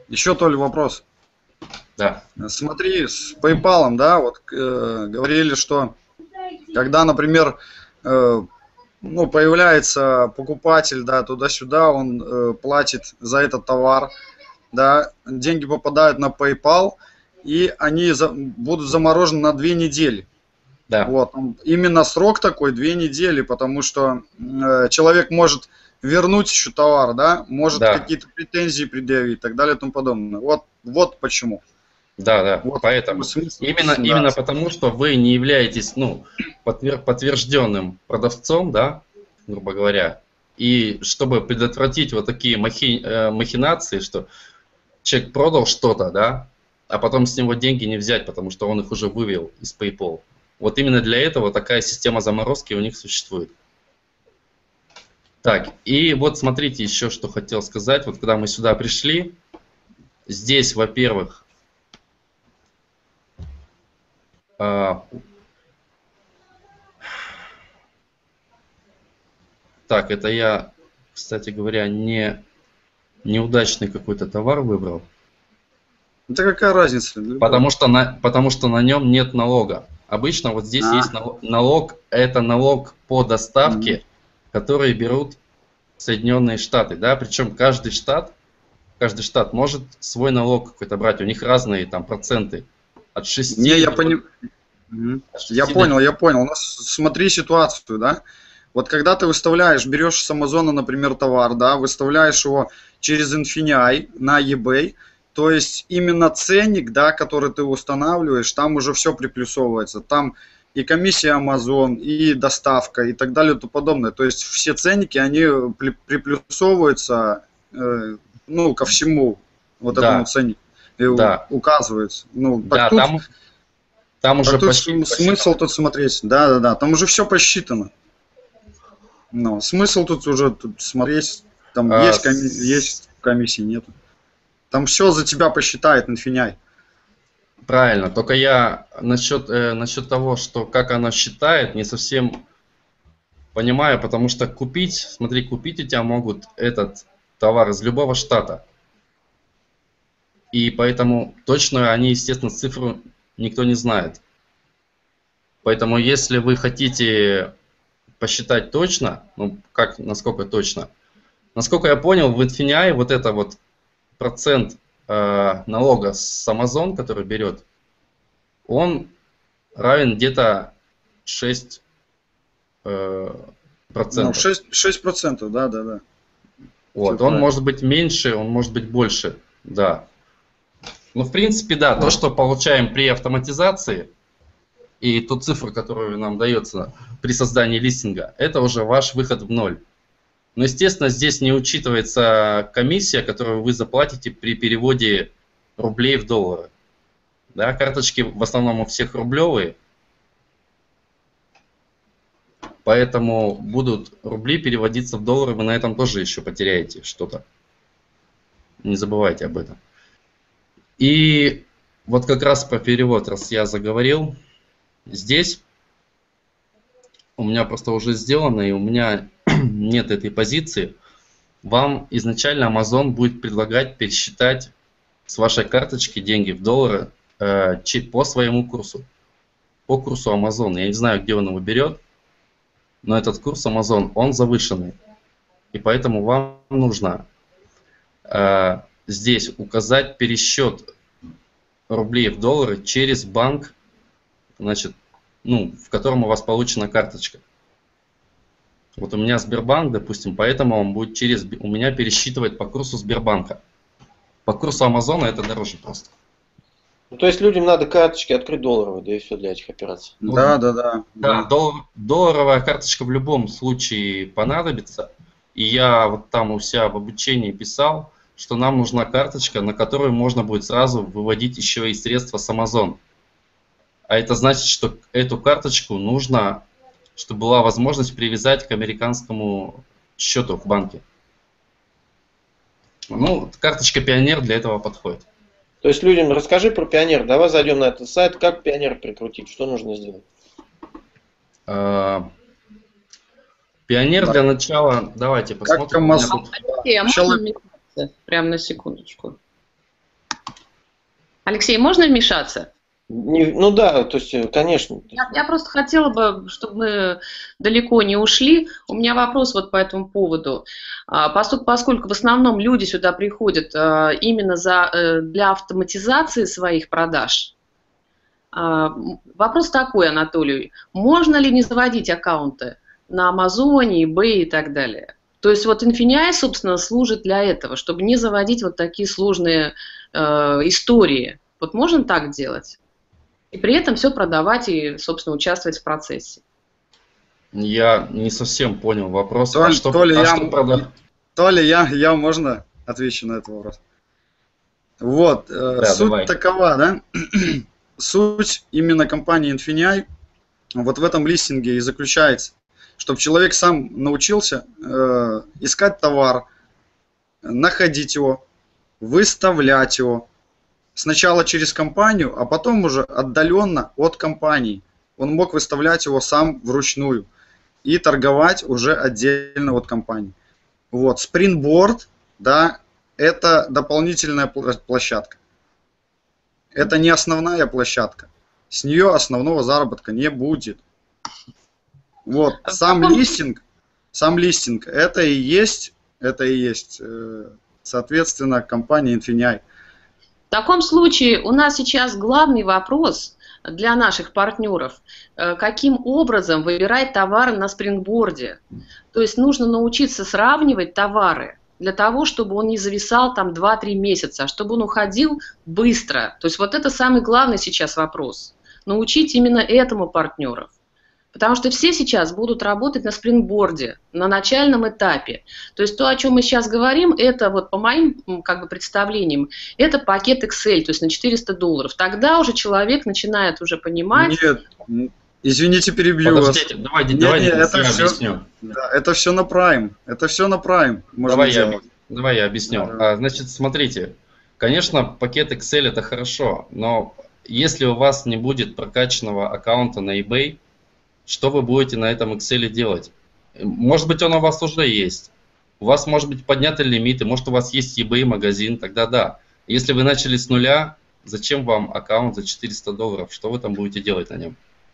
[SPEAKER 6] Еще, Толь, вопрос.
[SPEAKER 3] Да.
[SPEAKER 6] Смотри, с PayPal, да, вот э, говорили, что когда, например, э, ну, появляется покупатель, да, туда-сюда, он э, платит за этот товар, да, деньги попадают на PayPal, и они за, будут заморожены на две недели.
[SPEAKER 3] Да.
[SPEAKER 6] Вот, именно срок такой две недели, потому что э, человек может вернуть еще товар, да, может
[SPEAKER 3] Да.
[SPEAKER 6] какие-то претензии предъявить и так далее и тому подобное. Вот, вот почему.
[SPEAKER 3] Да, да,
[SPEAKER 6] Вот
[SPEAKER 3] поэтому.
[SPEAKER 6] смысл,
[SPEAKER 3] Именно,
[SPEAKER 6] да.
[SPEAKER 3] именно потому, что вы не являетесь, ну, подтвер- подтвержденным продавцом, да, грубо говоря. И чтобы предотвратить вот такие махи, э, махинации, что человек продал что-то, да, а потом с него деньги не взять, потому что он их уже вывел из PayPal. Вот именно для этого такая система заморозки у них существует. Так, и вот смотрите еще, что хотел сказать. Вот когда мы сюда пришли, здесь, во-первых, а, так, это я, кстати говоря, не неудачный какой-то товар выбрал.
[SPEAKER 6] Да какая разница?
[SPEAKER 3] Потому что на, потому что на нем нет налога. Обычно вот здесь
[SPEAKER 6] А.
[SPEAKER 3] есть налог, налог, это налог по доставке,
[SPEAKER 6] Мгм.
[SPEAKER 3] который берут Соединенные Штаты, да, причем каждый штат, каждый штат может свой налог какой-то брать, у них разные там проценты, от шести
[SPEAKER 6] Не, я
[SPEAKER 3] до-
[SPEAKER 6] понял.
[SPEAKER 3] от шести
[SPEAKER 6] Я
[SPEAKER 3] до-
[SPEAKER 6] понял, я понял. Ну, с- смотри ситуацию, да. Вот когда ты выставляешь, берешь с Амазона, например, товар, да, выставляешь его через Infineon на eBay, то есть именно ценник, да, который ты устанавливаешь, там уже все приплюсовывается. Там и комиссия Amazon, и доставка, и так далее, и тому подобное. То есть все ценники, они при- приплюсовываются, э, ну, ко всему вот
[SPEAKER 3] Да.
[SPEAKER 6] этому ценнику. И у-
[SPEAKER 3] Да.
[SPEAKER 6] указывается. Ну, так
[SPEAKER 3] Да,
[SPEAKER 6] тут,
[SPEAKER 3] там, там уже
[SPEAKER 6] так тут
[SPEAKER 3] почти-
[SPEAKER 6] см- смысл тут смотреть. Да, да, да. Там уже все посчитано. Ну, смысл тут уже тут смотреть. Там
[SPEAKER 3] А,
[SPEAKER 6] есть, коми-
[SPEAKER 3] с-
[SPEAKER 6] есть комиссии, нет. Там все за тебя посчитает Infineon.
[SPEAKER 3] Правильно, только я насчет, э, насчет того, что как она считает, не совсем понимаю, потому что купить, смотри, купить у тебя могут этот товар из любого штата. И поэтому точно они, естественно, цифру никто не знает. Поэтому если вы хотите посчитать точно, ну как, насколько точно, насколько я понял, в Infineon вот это вот процент э, налога с Amazon, который берет, он равен где-то шесть э,
[SPEAKER 6] Ну,
[SPEAKER 3] процентов.
[SPEAKER 6] шесть процентов, да, да, да.
[SPEAKER 3] Вот,
[SPEAKER 6] всё
[SPEAKER 3] он
[SPEAKER 6] правильно.
[SPEAKER 3] может быть меньше, он может быть больше, да. Ну, в принципе, да, то, что получаем при автоматизации, и ту цифру, которую нам дается при создании листинга, это уже ваш выход в ноль. Но, естественно, здесь не учитывается комиссия, которую вы заплатите при переводе рублей в доллары. Да, карточки в основном у всех рублевые, поэтому будут рубли переводиться в доллары, вы на этом тоже еще потеряете что-то. Не забывайте об этом. И вот как раз про перевод, раз я заговорил, здесь у меня просто уже сделано, и у меня нет этой позиции. Вам изначально Amazon будет предлагать пересчитать с вашей карточки деньги в доллары э, чи- по своему курсу. По курсу Amazon. Я не знаю, где он его берет, но этот курс Amazon, он завышенный. И поэтому вам нужно э, здесь указать пересчет рублей в доллары через банк, значит, ну, в котором у вас получена карточка. Вот у меня Сбербанк, допустим, поэтому он будет через у меня пересчитывать по курсу Сбербанка. По курсу Амазона это дороже просто.
[SPEAKER 1] Ну, то есть людям надо карточки открыть долларовые, да и все для этих операций.
[SPEAKER 3] Ну,
[SPEAKER 6] Да, да, да.
[SPEAKER 3] Да, доллар- долларовая карточка в любом случае понадобится. И я вот там у себя в обучении писал, что нам нужна карточка, на которую можно будет сразу выводить еще и средства с Amazon. А это значит, что эту карточку нужно, чтобы была возможность привязать к американскому счету в банке. Ну, карточка Пионер для этого подходит.
[SPEAKER 1] То есть людям расскажи про Пионер. Давай зайдем на этот сайт. Как Пионер прикрутить? Что нужно сделать?
[SPEAKER 3] А, Пионер для начала, давайте посмотрим.
[SPEAKER 6] Как
[SPEAKER 3] У меня
[SPEAKER 6] Amazon?
[SPEAKER 3] тут-
[SPEAKER 5] Алексей, а можно
[SPEAKER 6] Человек-
[SPEAKER 5] вмешаться? Прямо на секундочку. Алексей, можно вмешаться?
[SPEAKER 1] Не, ну да, то есть, конечно.
[SPEAKER 5] Я, я просто хотела бы, чтобы мы далеко не ушли. У меня вопрос вот по этому поводу. Поскольку, поскольку в основном люди сюда приходят именно за, для автоматизации своих продаж, вопрос такой, Анатолий. Можно ли не заводить аккаунты на Амазоне, eBay и так далее? То есть вот Infineon, собственно, служит для этого, чтобы не заводить вот такие сложные э, истории. Вот можно так делать? И при этом все продавать и, собственно, участвовать в процессе.
[SPEAKER 3] Я не совсем понял вопрос.
[SPEAKER 6] Толь,
[SPEAKER 3] а что,
[SPEAKER 6] то ли
[SPEAKER 3] а
[SPEAKER 6] я,
[SPEAKER 3] что прода...
[SPEAKER 6] то ли я, я можно отвечу на этот вопрос? Вот,
[SPEAKER 3] Да,
[SPEAKER 6] суть
[SPEAKER 3] давай.
[SPEAKER 6] такова, да? Суть именно компании Infineon вот в этом листинге и заключается, чтобы человек сам научился э, искать товар, находить его, выставлять его. Сначала через компанию, а потом уже отдаленно от компании. Он мог выставлять его сам вручную и торговать уже отдельно от компании. Вот, Springboard, да, это дополнительная площадка. Это не основная площадка. С нее основного заработка не будет. Вот, сам листинг, сам листинг, это и есть, это и есть, соответственно, компания Infineon.
[SPEAKER 5] В таком случае у нас сейчас главный вопрос для наших партнеров, каким образом выбирать товары на спрингборде. То есть нужно научиться сравнивать товары для того, чтобы он не зависал там два-три месяца, а чтобы он уходил быстро. То есть вот это самый главный сейчас вопрос. Научить именно этому партнеров. Потому что все сейчас будут работать на спрингборде, на начальном этапе. То есть то, о чем мы сейчас говорим, это вот по моим как бы представлениям, это пакет Excel, то есть на четыреста долларов. Тогда уже человек начинает уже понимать...
[SPEAKER 6] Нет, извините, перебью
[SPEAKER 3] Подождите,
[SPEAKER 6] вас.
[SPEAKER 3] давайте,
[SPEAKER 6] Нет,
[SPEAKER 3] давайте
[SPEAKER 6] нет,
[SPEAKER 3] я
[SPEAKER 6] это все,
[SPEAKER 3] объясню.
[SPEAKER 6] да, это все на Prime. Это все на Prime. Можно
[SPEAKER 3] Давай я,
[SPEAKER 6] делать.
[SPEAKER 3] давай я объясню.
[SPEAKER 6] Да.
[SPEAKER 3] А, значит, смотрите, конечно, пакет Excel это хорошо, но если у вас не будет прокачанного аккаунта на eBay, что вы будете на этом Excel делать? Может быть, он у вас уже есть. У вас может быть подняты лимиты, может у вас есть eBay магазин, тогда да. Если вы начали с нуля, зачем вам аккаунт за четыреста долларов? Что вы там будете делать на нем?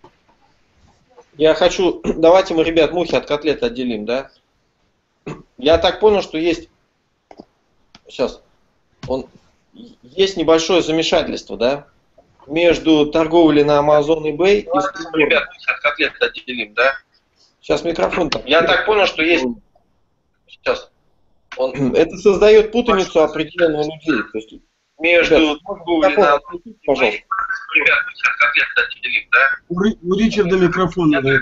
[SPEAKER 1] Я хочу, давайте мы, ребят, мухи от котлет отделим, да? Я так понял, что есть, сейчас, он, есть небольшое замешательство, да? Между торговлей на Amazon eBay и... Ребят, мухи от котлет отделим, да? Сейчас микрофон там. Я так понял, что есть... Сейчас. Он... Это создает путаницу определенных людей. То есть, между торговлей на... Пожалуйста. Ребят, мухи от котлет отделим, да?
[SPEAKER 4] У, Ри- у Ричарда микрофон надо.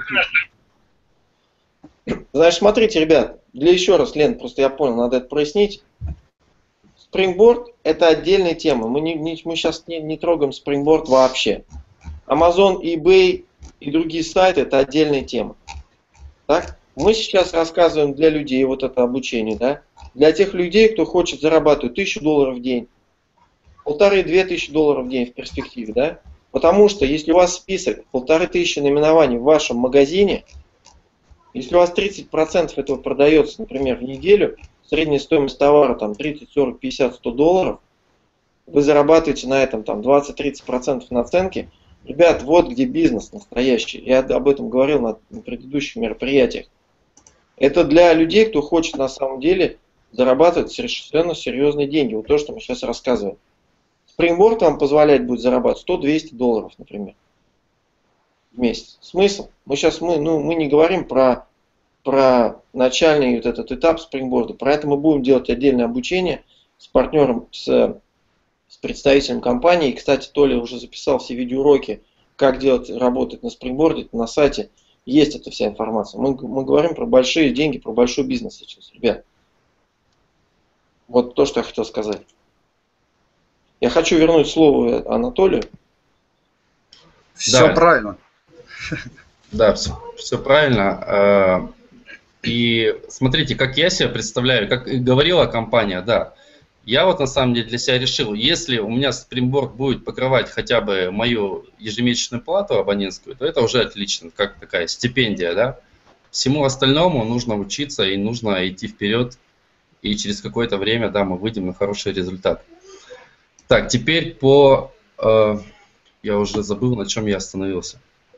[SPEAKER 1] Значит, смотрите, ребят, для еще раз, Лен, просто я понял, надо это прояснить. Springboard это отдельная тема. Мы, не, не, мы сейчас не, не трогаем Springboard вообще. Amazon, eBay и другие сайты это отдельная тема. Так? Мы сейчас рассказываем для людей вот это обучение, да? Для тех людей, кто хочет зарабатывать тысячу долларов в день, полторы-две тысячи долларов в день в перспективе, да? Потому что если у вас список полторы тысячи наименований в вашем магазине, если у вас тридцать процентов этого продается, например, в неделю, средняя стоимость товара там тридцать, сорок, пятьдесят, сто долларов, вы зарабатываете на этом там двадцать-тридцать процентов наценки. Ребят, вот где бизнес настоящий. Я об этом говорил на, на предыдущих мероприятиях. Это для людей, кто хочет на самом деле зарабатывать совершенно серьезные деньги. Вот то, что мы сейчас рассказываем. Springboard вам позволяет будет зарабатывать сто-двести долларов, например, в месяц. Смысл? Мы сейчас мы, ну, мы не говорим про, про начальный вот этот этап Springboard. Про это мы будем делать отдельное обучение с партнером, с, с представителем компании. И, кстати, Толя уже записал все видеоуроки, как делать, работать на Springboard. На сайте есть эта вся информация. Мы, мы говорим про большие деньги, про большой бизнес сейчас, ребят. Вот то, что я хотел сказать. Я хочу вернуть слово Анатолию.
[SPEAKER 6] Все
[SPEAKER 3] Да.
[SPEAKER 6] правильно.
[SPEAKER 3] Да, все, все правильно. И смотрите, как я себя представляю, как и говорила компания, да. Я вот на самом деле для себя решил, если у меня Springboard будет покрывать хотя бы мою ежемесячную плату абонентскую, то это уже отлично, как такая стипендия, да. Всему остальному нужно учиться и нужно идти вперед, и через какое-то время, да, мы выйдем на хороший результат. Так, теперь по Э, я уже забыл, на чем я остановился.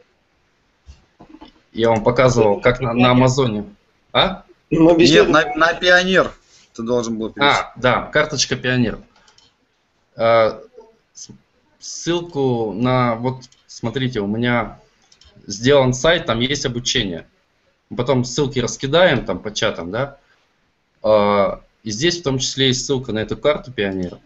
[SPEAKER 3] Я вам показывал, как на, на Амазоне. А?
[SPEAKER 1] Мы
[SPEAKER 6] Нет, на, на Пионер ты должен был перейти.
[SPEAKER 3] А, да, карточка Пионер. Э, ссылку на, вот смотрите, у меня сделан сайт, там есть обучение. Потом ссылки раскидаем там по чатам, да. Э, и здесь в том числе есть ссылка на эту карту Пионера.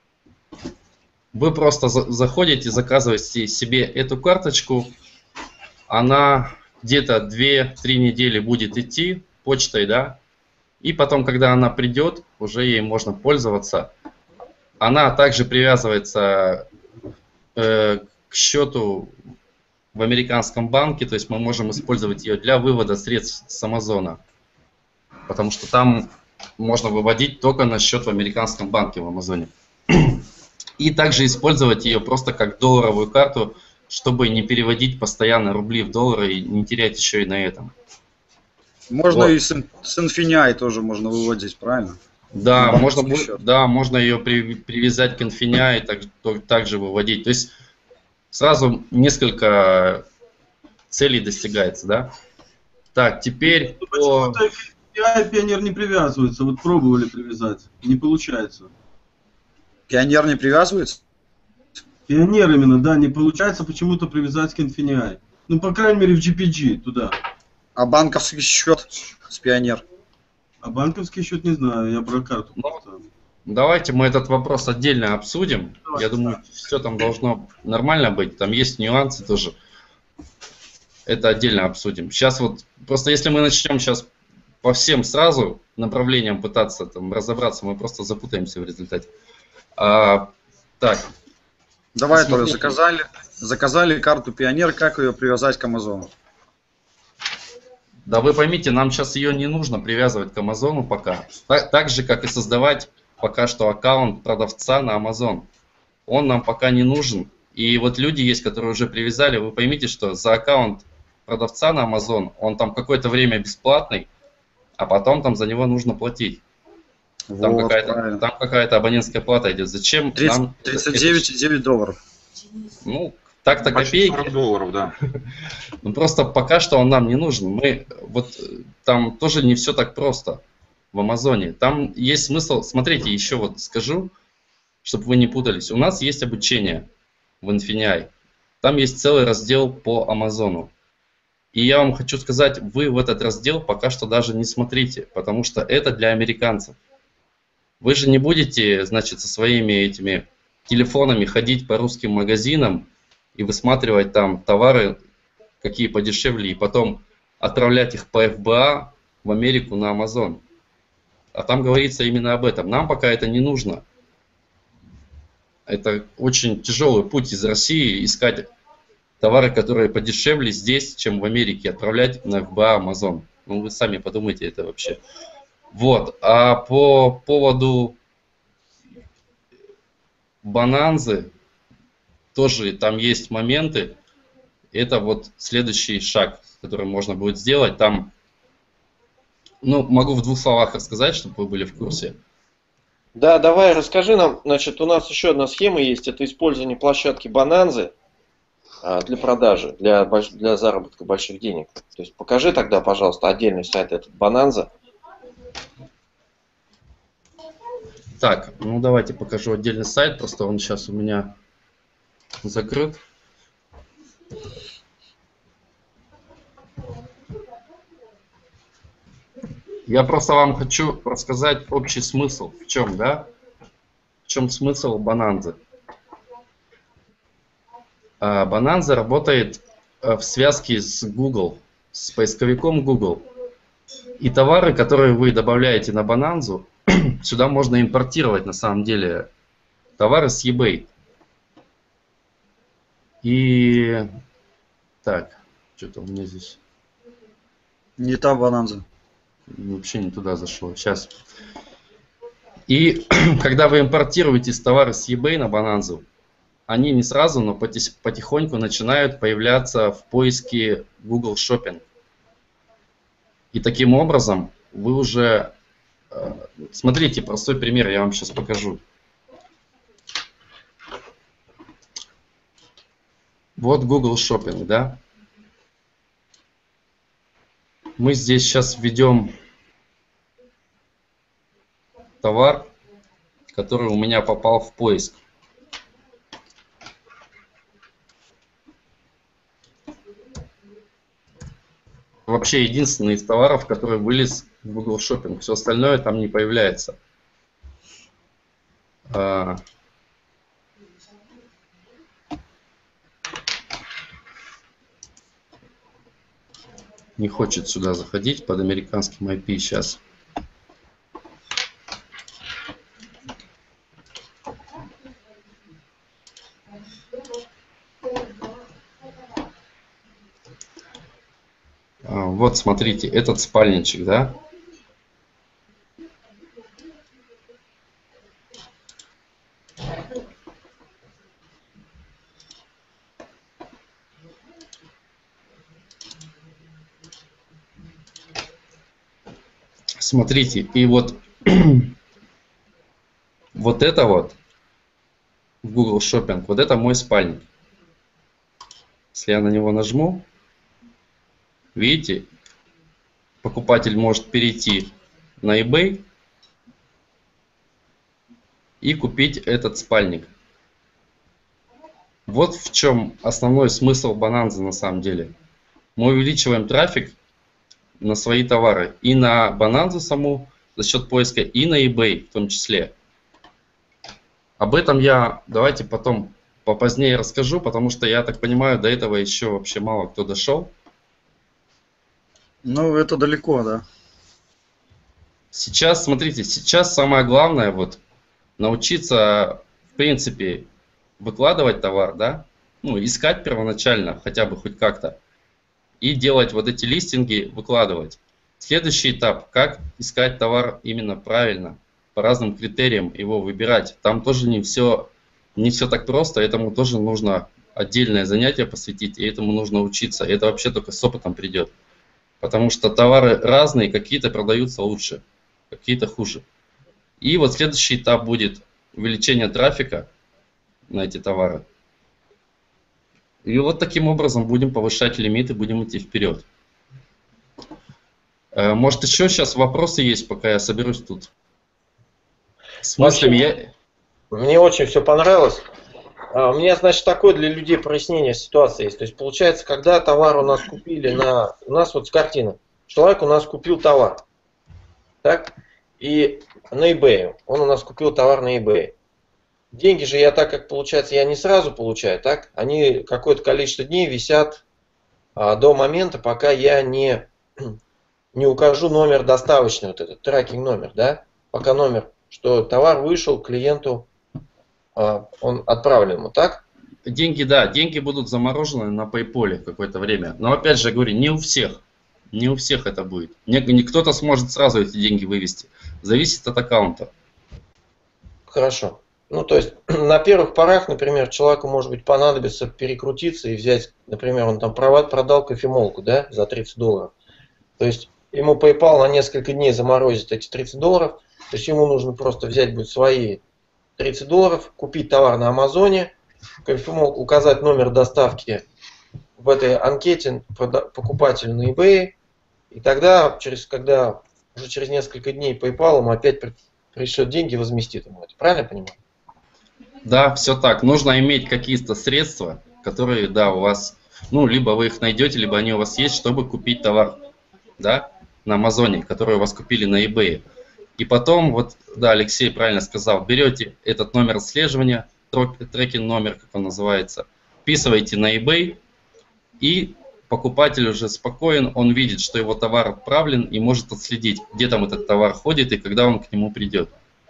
[SPEAKER 3] Вы просто за заходите, заказываете себе эту карточку. Она где-то две-три недели будет идти почтой, да. И потом, когда она придет, уже ей можно пользоваться. Она также привязывается э, к счету в американском банке, то есть мы можем использовать ее для вывода средств с Амазона. Потому что там можно выводить только на счет в американском банке в Амазоне. И также использовать ее просто как долларовую карту, чтобы не переводить постоянно рубли в доллары и не терять еще и на этом.
[SPEAKER 6] Можно
[SPEAKER 3] Вот.
[SPEAKER 6] и с, с Infinity тоже можно выводить, правильно?
[SPEAKER 3] Да,
[SPEAKER 6] На
[SPEAKER 3] можно,
[SPEAKER 6] банковский счет.
[SPEAKER 3] да, можно ее при, привязать к Infinity и так, то, также выводить. То есть сразу несколько целей достигается, да? Так, теперь по...
[SPEAKER 4] Почему-то F P I Pioneer не привязывается. Вот пробовали привязать. Не получается.
[SPEAKER 6] Пионер не привязывается?
[SPEAKER 4] Пионер именно, да, не получается почему-то привязать к Infinity. Ну, по крайней мере, в джи пи джи туда.
[SPEAKER 6] А банковский счет с Пионер?
[SPEAKER 4] А банковский счет не знаю, я про карту.
[SPEAKER 3] Ну,
[SPEAKER 4] просто.
[SPEAKER 3] давайте мы этот вопрос отдельно обсудим.
[SPEAKER 4] Давай,
[SPEAKER 3] Я думаю, все там должно нормально быть. Там есть нюансы тоже. Это отдельно обсудим. Сейчас вот, просто если мы начнем сейчас по всем сразу направлениям пытаться там разобраться, мы просто запутаемся в результате. А, так.
[SPEAKER 6] Давай,
[SPEAKER 3] Смотрите.
[SPEAKER 6] Толя, заказали, заказали карту Пионер, как ее привязать к Амазону?
[SPEAKER 3] Да вы поймите, нам сейчас ее не нужно привязывать к Амазону пока. Так, так же, как и создавать пока что аккаунт продавца на Амазон. Он нам пока не нужен. И вот люди есть, которые уже привязали. Вы поймите, что за аккаунт продавца на Амазон, он там какое-то время бесплатный, а потом там за него нужно платить. Там
[SPEAKER 6] Вот,
[SPEAKER 3] какая-то
[SPEAKER 6] правильно.
[SPEAKER 3] там какая-то абонентская плата идет. Зачем нам...
[SPEAKER 6] тридцать девять и девять долларов.
[SPEAKER 3] Ну, так-то
[SPEAKER 2] Почти
[SPEAKER 3] копейки.
[SPEAKER 2] сорок долларов, да.
[SPEAKER 3] Ну просто пока что он нам не нужен. Мы вот там тоже не все так просто в Амазоне. Там есть смысл. Смотрите, еще вот скажу, чтобы вы не путались. У нас есть обучение в Infinity. Там есть целый раздел по Амазону. И я вам хочу сказать, вы в этот раздел пока что даже не смотрите, потому что это для американцев. Вы же не будете, значит, со своими этими телефонами ходить по русским магазинам и высматривать там товары, какие подешевле, и потом отправлять их по эф бэ а в Америку на Amazon. А там говорится именно об этом. Нам пока это не нужно. Это очень тяжелый путь из России искать товары, которые подешевле здесь, чем в Америке, отправлять на эф бэ а Amazon. Ну вы сами подумайте, это вообще. Вот. А по поводу Bonanza тоже там есть моменты. Это вот следующий шаг, который можно будет сделать. Там, ну, могу в двух словах рассказать, чтобы вы были в курсе.
[SPEAKER 1] Да, давай расскажи нам. Значит, у нас еще одна схема есть. Это использование площадки Bonanza для продажи, для, для заработка больших денег. То есть покажи тогда, пожалуйста, отдельный сайт этот Bonanza.
[SPEAKER 3] Так, ну давайте покажу отдельный сайт, просто он сейчас у меня закрыт. Я просто вам хочу рассказать общий смысл. В чем, да? В чем смысл Bonanza? Bonanza работает в связке с Google, с поисковиком Google. И товары, которые вы добавляете на Bonanza, сюда можно импортировать на самом деле товары с eBay. И так, что-то у меня здесь
[SPEAKER 6] Не та Bonanza.
[SPEAKER 3] вообще не туда зашло. Сейчас. И когда вы импортируете товары с eBay на Bonanza, они не сразу, но потихоньку начинают появляться в поиске Google Shopping. И таким образом вы уже... Смотрите, простой пример, я вам сейчас покажу. Вот Google Shopping, да? Мы здесь сейчас введем товар, который у меня попал в поиск. Вообще единственный из товаров, который вылез в Google Shopping. Все остальное там не появляется. А... Не хочет сюда заходить под американским ай пи сейчас. Вот, смотрите, этот спальничек, да? Смотрите, и вот вот это вот в Google Shopping, вот это мой спальник. Если я на него нажму, видите, покупатель может перейти на eBay и купить этот спальник. Вот в чем основной смысл Bonanza на самом деле. Мы увеличиваем трафик на свои товары и на Bonanza саму за счет поиска, и на eBay в том числе. Об этом я давайте потом попозднее расскажу, потому что я так понимаю, до этого еще вообще мало кто дошел.
[SPEAKER 6] Ну, это далеко, да.
[SPEAKER 3] Сейчас, смотрите, сейчас самое главное вот научиться, в принципе, выкладывать товар, да, ну, искать первоначально, хотя бы хоть как-то, и делать вот эти листинги, выкладывать. Следующий этап, как искать товар именно правильно, по разным критериям его выбирать. Там тоже не все, не все так просто, этому тоже нужно отдельное занятие посвятить, и этому нужно учиться. И это вообще только с опытом придет. Потому что товары разные, какие-то продаются лучше, какие-то хуже. И вот следующий этап будет увеличение трафика на эти товары. И вот таким образом будем повышать лимиты, будем идти вперед. Может, еще сейчас вопросы есть, пока я соберусь тут с мыслями. Я...
[SPEAKER 1] Мне очень все понравилось. У меня, значит, такое для людей прояснение ситуации есть. То есть, получается, когда товар у нас купили на... У нас вот картина. Человек у нас купил товар. Так? И на eBay. Он у нас купил товар на eBay. Деньги же я, так как получается, я не сразу получаю, так? Они какое-то количество дней висят а, до момента, пока я не, не укажу номер доставочный, вот этот трекинг номер, да? Пока номер, что товар вышел клиенту, а, он отправлен ему, так?
[SPEAKER 3] Деньги, да, деньги будут заморожены на PayPal какое-то время. Но опять же говорю, не у всех. Не у всех это будет. Не, не кто-то сможет сразу эти деньги вывести. Зависит от аккаунта.
[SPEAKER 1] Хорошо. Ну, то есть, на первых порах, например, человеку, может быть, понадобится перекрутиться и взять, например, он там продал кофемолку, да, за тридцать долларов. То есть, ему PayPal на несколько дней заморозит эти тридцать долларов. То есть, ему нужно просто взять будет свои тридцать долларов, купить товар на Амазоне, кофемолку, указать номер доставки в этой анкете покупателю на eBay. И тогда, через, когда уже через несколько дней PayPal ему опять пришлет деньги, возместит ему это. Правильно я понимаю?
[SPEAKER 3] Да, все так. Нужно иметь какие-то средства, которые, да, у вас, ну, либо вы их найдете, либо они у вас есть, чтобы купить товар, да, на Амазоне, который у вас купили на eBay. И потом, вот, да, Алексей правильно сказал, берете этот номер отслеживания, трекинг номер, как он называется, вписываете на eBay, и покупатель уже спокоен, он видит, что его товар отправлен и может отследить, где там этот товар ходит и когда он к нему придет.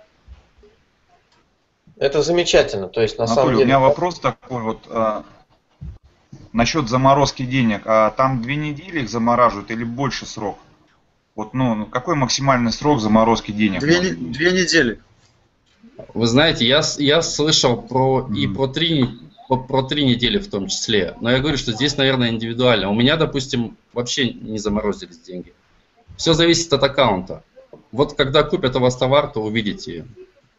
[SPEAKER 1] Это замечательно. То есть, на
[SPEAKER 2] Анатолий,
[SPEAKER 1] самом деле...
[SPEAKER 2] у меня вопрос такой вот а, насчет заморозки денег. А там две недели их замораживают или больше срок? Вот, ну, какой максимальный срок заморозки денег?
[SPEAKER 6] Две, две недели.
[SPEAKER 3] Вы знаете, я, я слышал про, mm-hmm. и про три, про, про три недели в том числе. Но я говорю, что здесь, наверное, индивидуально. У меня, допустим, вообще не заморозились деньги. Все зависит от аккаунта. Вот когда купят у вас товар, то увидите.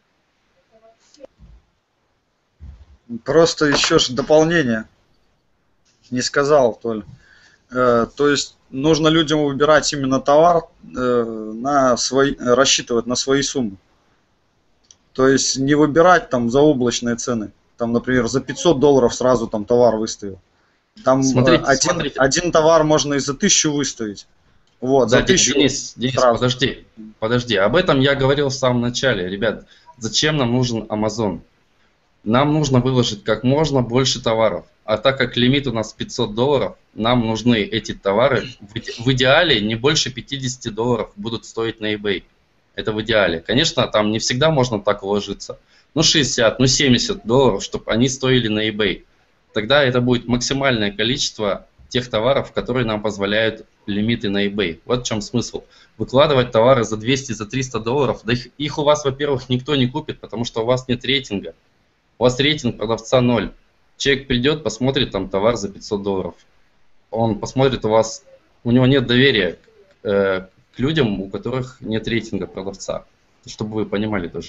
[SPEAKER 6] Просто еще ж дополнение. Не сказал, Толь. Э, то есть нужно людям выбирать именно товар, э, на свои, рассчитывать на свои суммы. То есть не выбирать там заоблачные цены. Там, например, за пятьсот долларов сразу там товар выставил. Там
[SPEAKER 3] Смотрите,
[SPEAKER 6] э, один,
[SPEAKER 3] смотрите.
[SPEAKER 6] один товар можно и за тысячу выставить. Вот,
[SPEAKER 3] Да,
[SPEAKER 6] за тысячу
[SPEAKER 3] Денис, Денис,
[SPEAKER 6] сразу.
[SPEAKER 3] подожди, подожди. Об этом я говорил в самом начале. Ребят, зачем нам нужен Amazon? Нам нужно выложить как можно больше товаров. А так как лимит у нас пятьсот долларов, нам нужны эти товары. В, иде- в идеале не больше пятидесяти долларов будут стоить на eBay. Это в идеале. Конечно, там не всегда можно так уложиться. Ну шестьдесят, ну семьдесят долларов, чтобы они стоили на eBay. Тогда это будет максимальное количество тех товаров, которые нам позволяют лимиты на eBay. Вот в чем смысл. Выкладывать товары за двести, за триста долларов, да их, их у вас, во-первых, никто не купит, потому что у вас нет рейтинга. У вас рейтинг продавца ноль. Человек придет, посмотрит там товар за пятьсот долларов. Он посмотрит у вас, у него нет доверия э, к людям, у которых нет рейтинга продавца. Чтобы вы понимали тоже.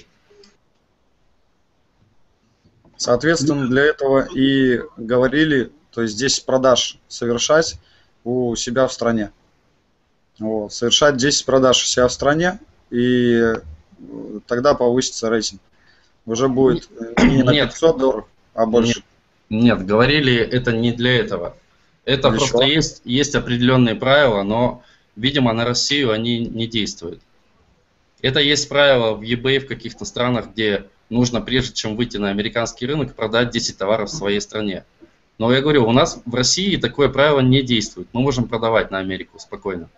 [SPEAKER 6] Соответственно, для этого и говорили, то есть десять продаж совершать у себя в стране. Вот, совершать десять продаж у себя в стране, и э, тогда повысится рейтинг. Уже будет э, не на
[SPEAKER 3] Нет.
[SPEAKER 6] пятьсот долларов, а больше.
[SPEAKER 3] Нет, говорили это не для этого. Это
[SPEAKER 6] Для
[SPEAKER 3] просто
[SPEAKER 6] чего?
[SPEAKER 3] есть, есть определенные правила, но, видимо, на Россию они не действуют. Это есть правило в eBay в каких-то странах, где нужно, прежде чем выйти на американский рынок, продать десять товаров в своей стране. Но я говорю, у нас в России такое правило не действует. Мы можем продавать на Америку спокойно.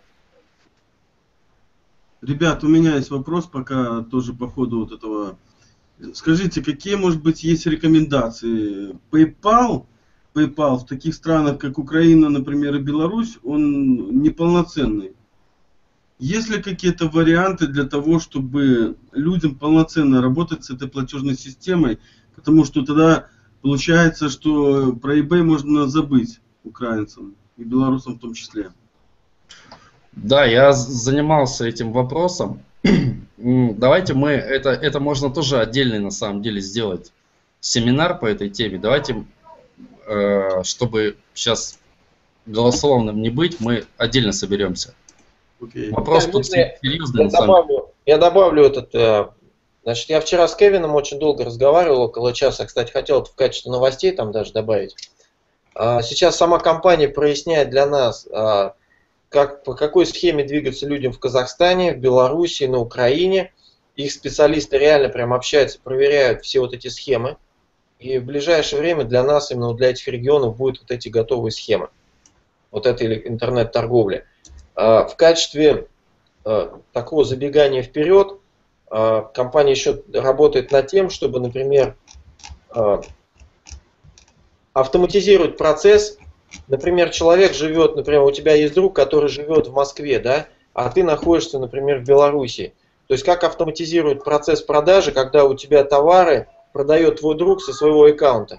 [SPEAKER 4] Ребят, у меня есть вопрос, пока тоже по ходу вот этого. Скажите, какие, может быть, есть рекомендации? PayPal, PayPal в таких странах, как Украина, например, и Беларусь, он неполноценный. Есть ли какие-то варианты для того, чтобы людям полноценно работать с этой платежной системой? Потому что тогда получается, что про eBay можно забыть украинцам и белорусам в том числе.
[SPEAKER 3] Да, я з- занимался этим вопросом. М, Давайте мы, это, это можно тоже отдельный на самом деле сделать семинар по этой теме. Давайте, э, чтобы сейчас голословным не быть, мы отдельно соберемся.
[SPEAKER 4] Окей.
[SPEAKER 3] Вопрос
[SPEAKER 1] Да,
[SPEAKER 3] тут
[SPEAKER 1] можно я-
[SPEAKER 3] серьезный.
[SPEAKER 1] Я
[SPEAKER 3] на самом-
[SPEAKER 1] добавлю, я добавлю этот. э, Значит, я вчера с Кевином очень долго разговаривал, около часа. Кстати, хотел это в качестве новостей там даже добавить. А, Сейчас сама компания проясняет для нас, а, как, по какой схеме двигаться людям в Казахстане, в Беларуси, на Украине. Их специалисты реально прям общаются, проверяют все вот эти схемы. И в ближайшее время для нас, именно для этих регионов, будут вот эти готовые схемы. Вот этой интернет-торговли. А, В качестве а, такого забегания вперед а, компания еще работает над тем, чтобы, например, а, автоматизировать процесс. Например, человек живет, например, у тебя есть друг, который живет в Москве, да, а ты находишься, например, в Беларуси. То есть как автоматизировать процесс продажи, когда у тебя товары продает твой друг со своего аккаунта.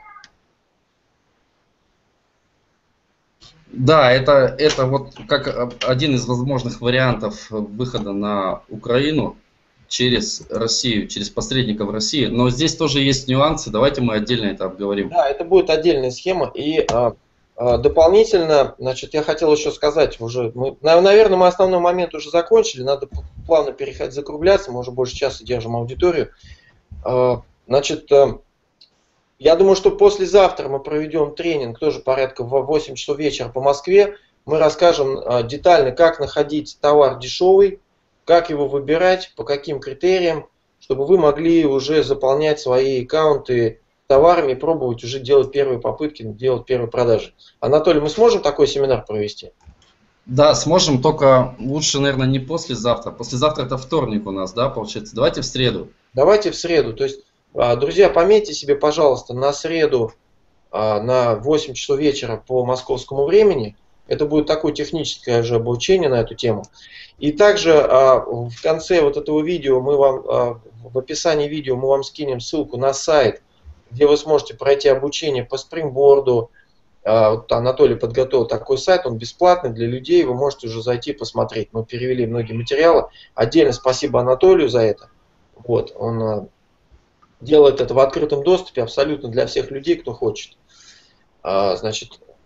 [SPEAKER 3] Да, это, это вот как э, один из возможных вариантов выхода на Украину через Россию, через посредников России. Но здесь тоже есть нюансы. Давайте мы отдельно это обговорим.
[SPEAKER 1] Да, это будет отдельная схема. И а, а, дополнительно, значит, я хотел еще сказать, уже, мы, на- наверное, мы основной момент уже закончили, надо п- плавно переходить, закругляться, мы уже больше часа держим аудиторию. А, значит, а, я думаю, что послезавтра мы проведем тренинг, тоже порядка в восемь часов вечера по Москве. Мы расскажем а, детально, как находить товар дешевый, как его выбирать, по каким критериям, чтобы вы могли уже заполнять свои аккаунты товарами, пробовать уже делать первые попытки, делать первые продажи. Анатолий, мы сможем такой семинар провести?
[SPEAKER 3] Да, сможем, только лучше, наверное, не послезавтра. Послезавтра это вторник у нас, да, получается. Давайте в среду.
[SPEAKER 1] Давайте в среду. То есть, а, друзья, пометьте себе, пожалуйста, на среду а, на восемь часов вечера по московскому времени. Это будет такое техническое же обучение на эту тему. И также а, в конце вот этого видео мы вам, а, в описании видео мы вам скинем ссылку на сайт, где вы сможете пройти обучение по спрингборду. А, вот Анатолий подготовил такой сайт, он бесплатный для людей, вы можете уже зайти посмотреть. Мы перевели многие материалы. Отдельно спасибо Анатолию за это. Вот, он а, делает это в открытом доступе абсолютно для всех людей, кто хочет. А, значит,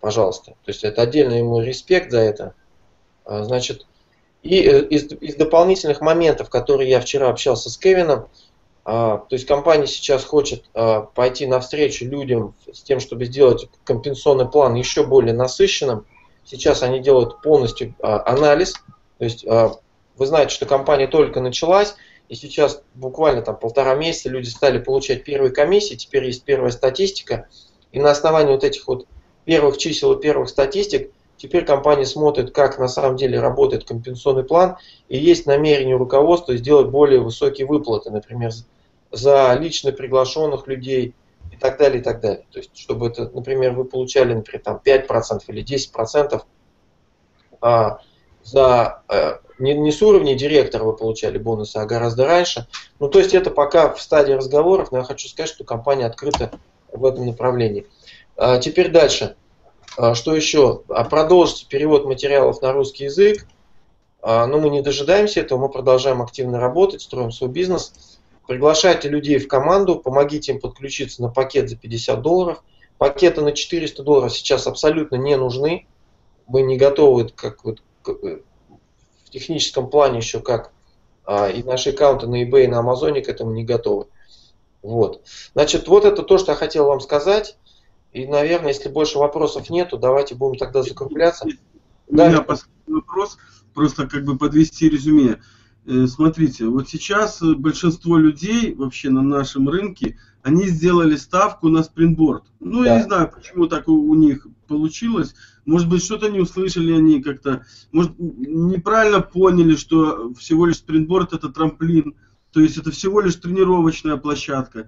[SPEAKER 1] пожалуйста. То есть это отдельный ему респект за это. Значит, и из, из дополнительных моментов, которые я вчера общался с Кевином, то есть компания сейчас хочет пойти навстречу людям с тем, чтобы сделать компенсационный план еще более насыщенным. Сейчас они делают полностью анализ. То есть вы знаете, что компания только началась, и сейчас буквально там полтора месяца люди стали получать первые комиссии, теперь есть первая статистика. И на основании вот этих вот первых чисел и первых статистик теперь компания смотрит, как на самом деле работает компенсационный план, и есть намерение руководства сделать более высокие выплаты, например, за лично приглашенных людей и так далее, и так далее. То есть, чтобы это, например, вы получали, например, там пять процентов или десять процентов а, за а, не, не с уровня директора вы получали бонусы, а гораздо раньше. Ну, то есть это пока в стадии разговоров, но я хочу сказать, что компания открыта в этом направлении. А, теперь дальше. А, что еще? А, продолжится перевод материалов на русский язык. А, но мы не дожидаемся этого, мы продолжаем активно работать, строим свой бизнес. Приглашайте людей в команду, помогите им подключиться на пакет за пятьдесят долларов. Пакеты на четыреста долларов сейчас абсолютно не нужны. Мы не готовы как, вот, как, в техническом плане еще как а, и наши аккаунты на eBay и на Амазоне к этому не готовы. Вот. Значит, вот это то, что я хотел вам сказать. И, наверное, если больше вопросов нету, давайте будем тогда закругляться.
[SPEAKER 4] У меня последний вопрос, просто как бы подвести резюме. Смотрите, вот сейчас большинство людей вообще на нашем рынке, они сделали ставку на спрингборд. Ну, да. Я не знаю, почему так у, у них получилось. Может быть, что-то не услышали они как-то. Может, неправильно поняли, что всего лишь спрингборд это трамплин. То есть это всего лишь тренировочная площадка.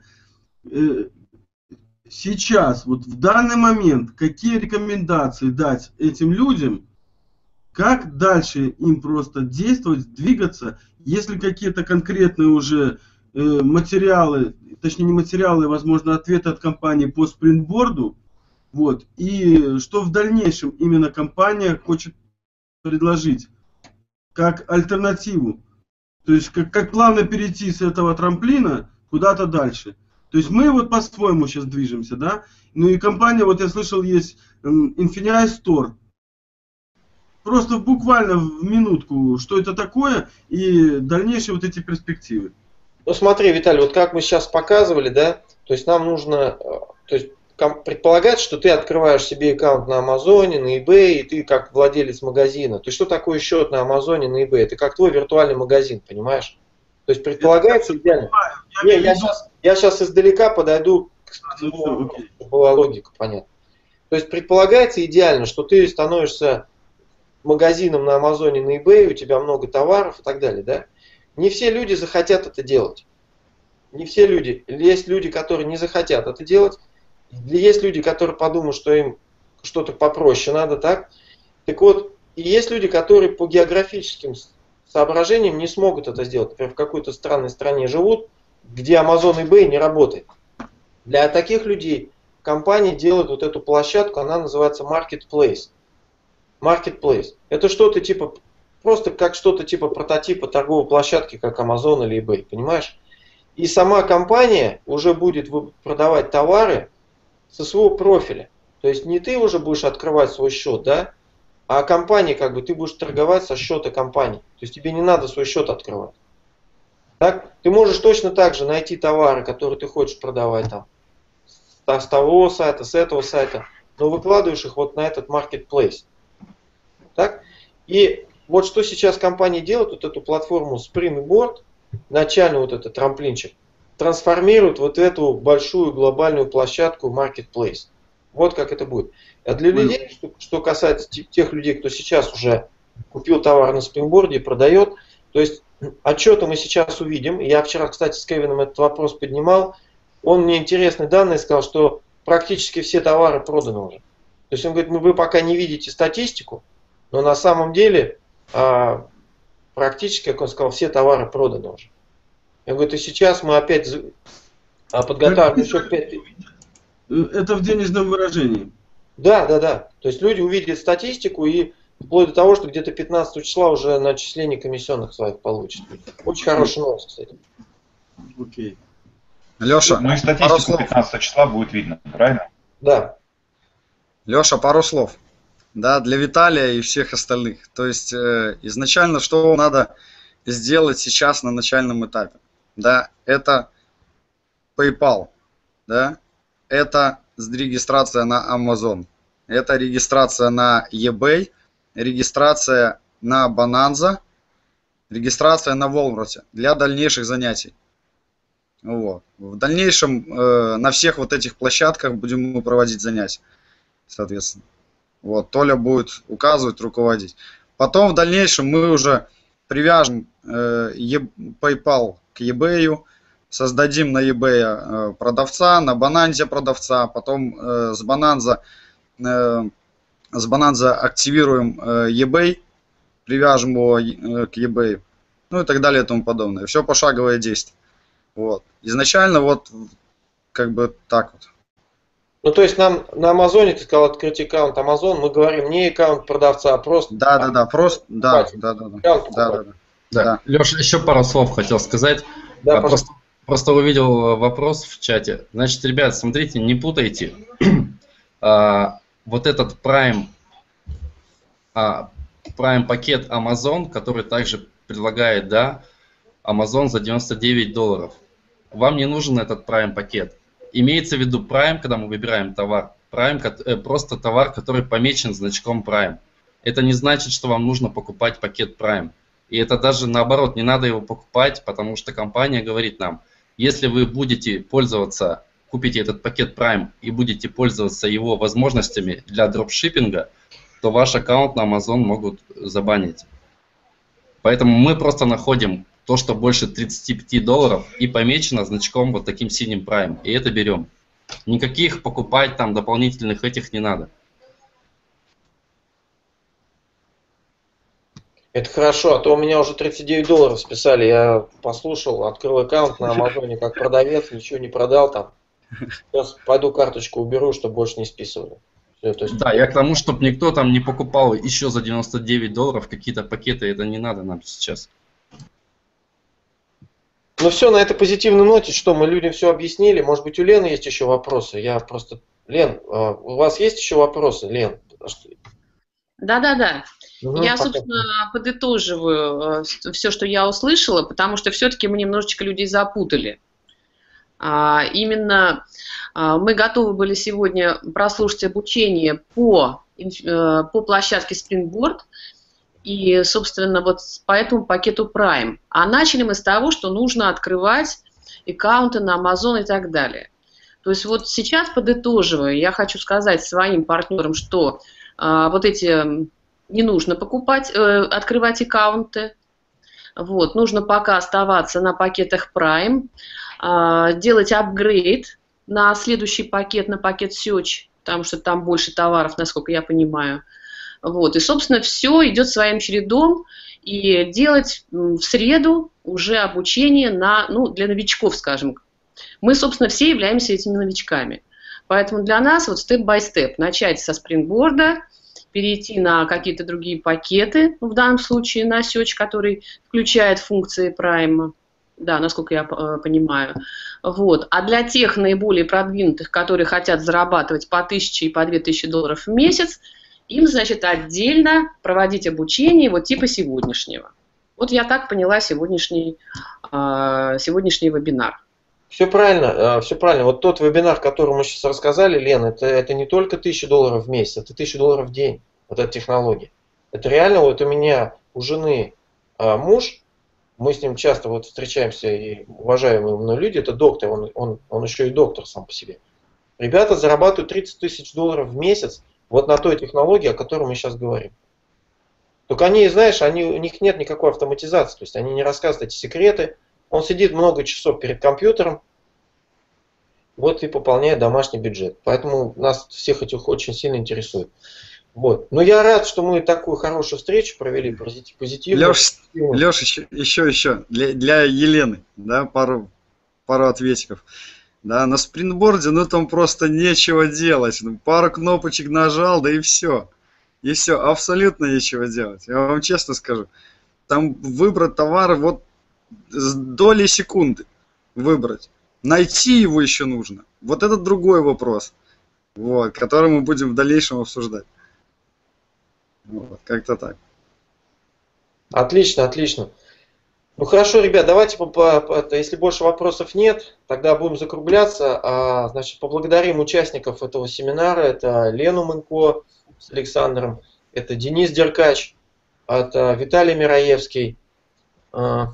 [SPEAKER 4] Сейчас, вот в данный момент, какие рекомендации дать этим людям, как дальше им просто действовать, двигаться, если какие-то конкретные уже э, материалы, точнее не материалы, возможно, ответы от компании по спрингборду, вот, и что в дальнейшем именно компания хочет предложить как альтернативу, то есть как, как плавно перейти с этого трамплина куда-то дальше. То есть мы вот по-своему сейчас движемся, да, ну и компания, вот я слышал, есть э, Infinity Store. Просто буквально в минутку, что это такое и дальнейшие вот эти перспективы.
[SPEAKER 1] Ну смотри, Виталий, вот как мы сейчас показывали, да, то есть нам нужно, то есть предполагать, что ты открываешь себе аккаунт на Амазоне, на eBay, и ты как владелец магазина. То есть что такое счет на Амазоне, на eBay? Это как твой виртуальный магазин, понимаешь? То есть предполагается это идеально. Я, Не, я, сейчас, я сейчас издалека подойду к тому, чтобы была логика, понятно. То есть предполагается идеально, что ты становишься магазином на Амазоне, на eBay, у тебя много товаров и так далее, да? Не все люди захотят это делать. Не все люди. Есть люди, которые не захотят это делать. Есть люди, которые подумают, что им что-то попроще надо, так? Так вот, и есть люди, которые по географическим соображениям не смогут это сделать. Например, в какой-то странной стране живут, где Amazon и eBay не работает. Для таких людей компания делает вот эту площадку, она называется Marketplace. Marketplace. Это что-то типа, просто как что-то типа прототипа торговой площадки, как Amazon или eBay, понимаешь? И сама компания уже будет продавать товары со своего профиля. То есть не ты уже будешь открывать свой счет, да, а компания, как бы, ты будешь торговать со счета компании. То есть тебе не надо свой счет открывать. Так? Ты можешь точно так же найти товары, которые ты хочешь продавать там, с того сайта, с этого сайта, но выкладываешь их вот на этот Marketplace. Так? И вот что сейчас компания делает, вот эту платформу Springboard, начальный вот этот трамплинчик, трансформирует вот эту большую глобальную площадку Marketplace. Вот как это будет. А для людей, что, что касается тех людей, кто сейчас уже купил товар на Springboard и продает, то есть отчеты мы сейчас увидим. Я вчера, кстати, с Кевином этот вопрос поднимал. Он мне интересные данные сказал, что практически все товары проданы уже. То есть он говорит, ну вы пока не видите статистику, но на самом деле а, практически, как он сказал, все товары проданы уже. Я говорю, и сейчас мы опять подготавливаем еще пять...
[SPEAKER 4] Это в денежном выражении.
[SPEAKER 1] Да, да, да. То есть люди увидят статистику и вплоть до того, что где-то пятнадцатого числа уже начисление комиссионных своих получат. Очень хорошая новость, кстати.
[SPEAKER 4] Окей.
[SPEAKER 6] Леша,
[SPEAKER 2] ну и статистику пятнадцатого числа будет видно, правильно?
[SPEAKER 1] Да.
[SPEAKER 6] Леша, пару слов. Да, для Виталия и всех остальных. То есть э, изначально что надо сделать сейчас на начальном этапе? Да, это PayPal, да, это регистрация на Amazon, это регистрация на eBay, регистрация на Bonanza, регистрация на Walmart для дальнейших занятий. Вот. В дальнейшем э, на всех вот этих площадках будем мы проводить занятия, соответственно. Вот, Толя будет указывать, руководить. Потом в дальнейшем мы уже привяжем э, PayPal к eBay, создадим на eBay э, продавца, на Bonanza продавца, потом э, с Bonanza, э, с Bonanza активируем э, eBay, привяжем его э, к eBay, ну и так далее и тому подобное. Все пошаговое действие. Вот. Изначально вот как бы так вот.
[SPEAKER 1] Ну, то есть нам на Амазоне, ты сказал, открыть аккаунт Amazon, мы говорим не аккаунт продавца, а просто...
[SPEAKER 6] Да, да, да, просто, да, да, да, да, да, да, да.
[SPEAKER 3] Да. Леша, еще пару слов хотел сказать.
[SPEAKER 1] Да,
[SPEAKER 3] просто, просто увидел вопрос в чате. Значит, ребят, смотрите, не путайте. а, вот этот Prime, а, Prime пакет Amazon, который также предлагает, да, Amazon за девяносто девять долларов. Вам не нужен этот Prime пакет. Имеется в виду Prime, когда мы выбираем товар. Prime э, просто товар, который помечен значком Prime. Это не значит, что вам нужно покупать пакет Prime. И это даже наоборот, не надо его покупать, потому что компания говорит нам, если вы будете пользоваться, купите этот пакет Prime и будете пользоваться его возможностями для дропшиппинга, то ваш аккаунт на Amazon могут забанить. Поэтому мы просто находим то, что больше тридцати пяти долларов и помечено значком вот таким синим Prime. И это берем. Никаких покупать там дополнительных этих не надо.
[SPEAKER 1] Это хорошо, а то у меня уже тридцать девять долларов списали. Я послушал, открыл аккаунт на Амазоне как продавец, ничего не продал там. Сейчас пойду карточку уберу, чтобы больше не списывали. Все, то есть...
[SPEAKER 3] Да, я к тому, чтобы никто там не покупал еще за девяносто девять долларов какие-то пакеты. Это не надо нам сейчас.
[SPEAKER 1] Ну все, на этой позитивной ноте, что мы людям все объяснили. Может быть, у Лены есть еще вопросы? Я просто... Лен, у вас есть еще вопросы, Лен?
[SPEAKER 5] Да-да-да.
[SPEAKER 1] Угу,
[SPEAKER 5] я,
[SPEAKER 1] пока.
[SPEAKER 5] собственно, подытоживаю все, что я услышала, потому что все-таки мы немножечко людей запутали. А, именно а, мы готовы были сегодня прослушать обучение по, по площадке Springboard и, собственно, вот по этому пакету Prime. А начали мы с того, что нужно открывать аккаунты на Amazon и так далее. То есть вот сейчас, подытоживая, я хочу сказать своим партнерам, что а, вот эти не нужно покупать, э, открывать аккаунты. Вот, нужно пока оставаться на пакетах Prime, э, делать апгрейд на следующий пакет, на пакет Search, потому что там больше товаров, насколько я понимаю. Вот, и, собственно, все идет своим чередом. И делать в среду уже обучение на, ну, для новичков, скажем. Мы, собственно, все являемся этими новичками. Поэтому для нас вот степ-бай-степ. Начать со спрингборда, перейти на какие-то другие пакеты, в данном случае на Search, который включает функции Prime, да, насколько я э, понимаю. Вот. А для тех наиболее продвинутых, которые хотят зарабатывать по тысяче и по две тысячи долларов в месяц, им, значит, отдельно проводить обучение вот типа сегодняшнего. Вот я так поняла сегодняшний, э, сегодняшний вебинар.
[SPEAKER 1] Все правильно, все правильно. Вот тот вебинар, который мы сейчас рассказали, Лен, это, это не только тысяча долларов в месяц, это тысяча долларов в день. Вот эта технология. Это реально, вот у меня, у жены а, муж, мы с ним часто вот встречаемся, и уважаемые мной люди, это доктор, он, он, он еще и доктор сам по себе. Ребята зарабатывают тридцать тысяч долларов в месяц вот на той технологии, о которой мы сейчас говорим. Только они, знаешь, они, у них нет никакой автоматизации, то есть они не рассказывают эти секреты. Он сидит много часов перед компьютером, вот и пополняет домашний бюджет. Поэтому нас всех этих очень сильно интересует. Вот. Но я рад, что мы такую хорошую встречу провели, позитивную.
[SPEAKER 6] Леш, Леш еще, еще, еще для, для Елены, да, пару, пару ответиков. Да, на спрингборде, ну там просто нечего делать. Ну, пару кнопочек нажал, да и все. И все, абсолютно нечего делать. Я вам честно скажу. Там выбрать товар вот с доли секунды выбрать. Найти его еще нужно. Вот это другой вопрос. вот, который мы будем в дальнейшем обсуждать. Вот, как-то так.
[SPEAKER 1] Отлично, отлично. Ну хорошо, ребят, давайте, по, по, если больше вопросов нет, тогда будем закругляться. А, значит, поблагодарим участников этого семинара. Это Лену Мынко с Александром, это Денис Деркач, это Виталий Мираевский. А,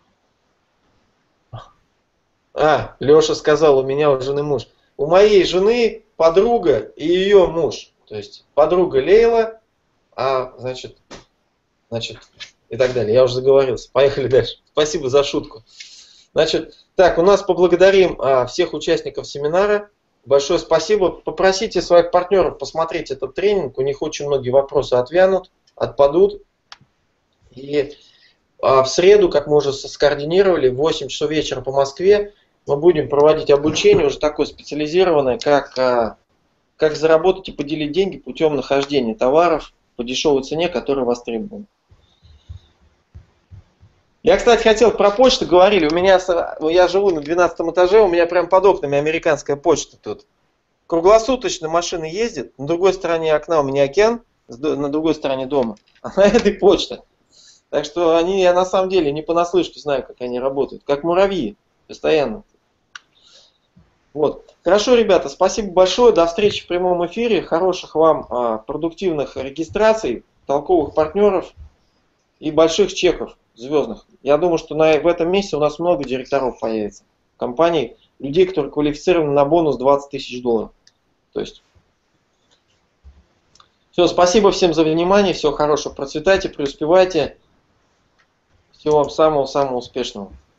[SPEAKER 1] а, Леша сказал, у меня у жены муж. У моей жены подруга и ее муж. То есть подруга Лейла, а значит, значит, и так далее. Я уже заговорился. Поехали дальше. Спасибо за шутку. Значит, так, у нас поблагодарим а, всех участников семинара. Большое спасибо. Попросите своих партнеров посмотреть этот тренинг. У них очень многие вопросы отвянут, отпадут. И а, в среду, как мы уже скоординировали, в восемь часов вечера по Москве, мы будем проводить обучение уже такое специализированное, как, а, как заработать и поделить деньги путем нахождения товаров по дешевой цене, которые востребованы. Я, кстати, хотел про почту, говорили, у меня, я живу на двенадцатом этаже, у меня прям под окнами американская почта тут. Круглосуточно машина ездит, на другой стороне окна у меня океан, на другой стороне дома, а на этой почта. Так что они, я на самом деле не понаслышке знаю, как они работают, как муравьи, постоянно. Вот. Хорошо, ребята, спасибо большое, до встречи в прямом эфире, хороших вам а, продуктивных регистраций, толковых партнеров и больших чеков звездных. Я думаю, что на, в этом месяце у нас много директоров появится. Компаний, людей, которые квалифицированы на бонус двадцать тысяч долларов. То есть. Все, спасибо всем за внимание, всего хорошего, процветайте, преуспевайте. Всего вам самого-самого успешного.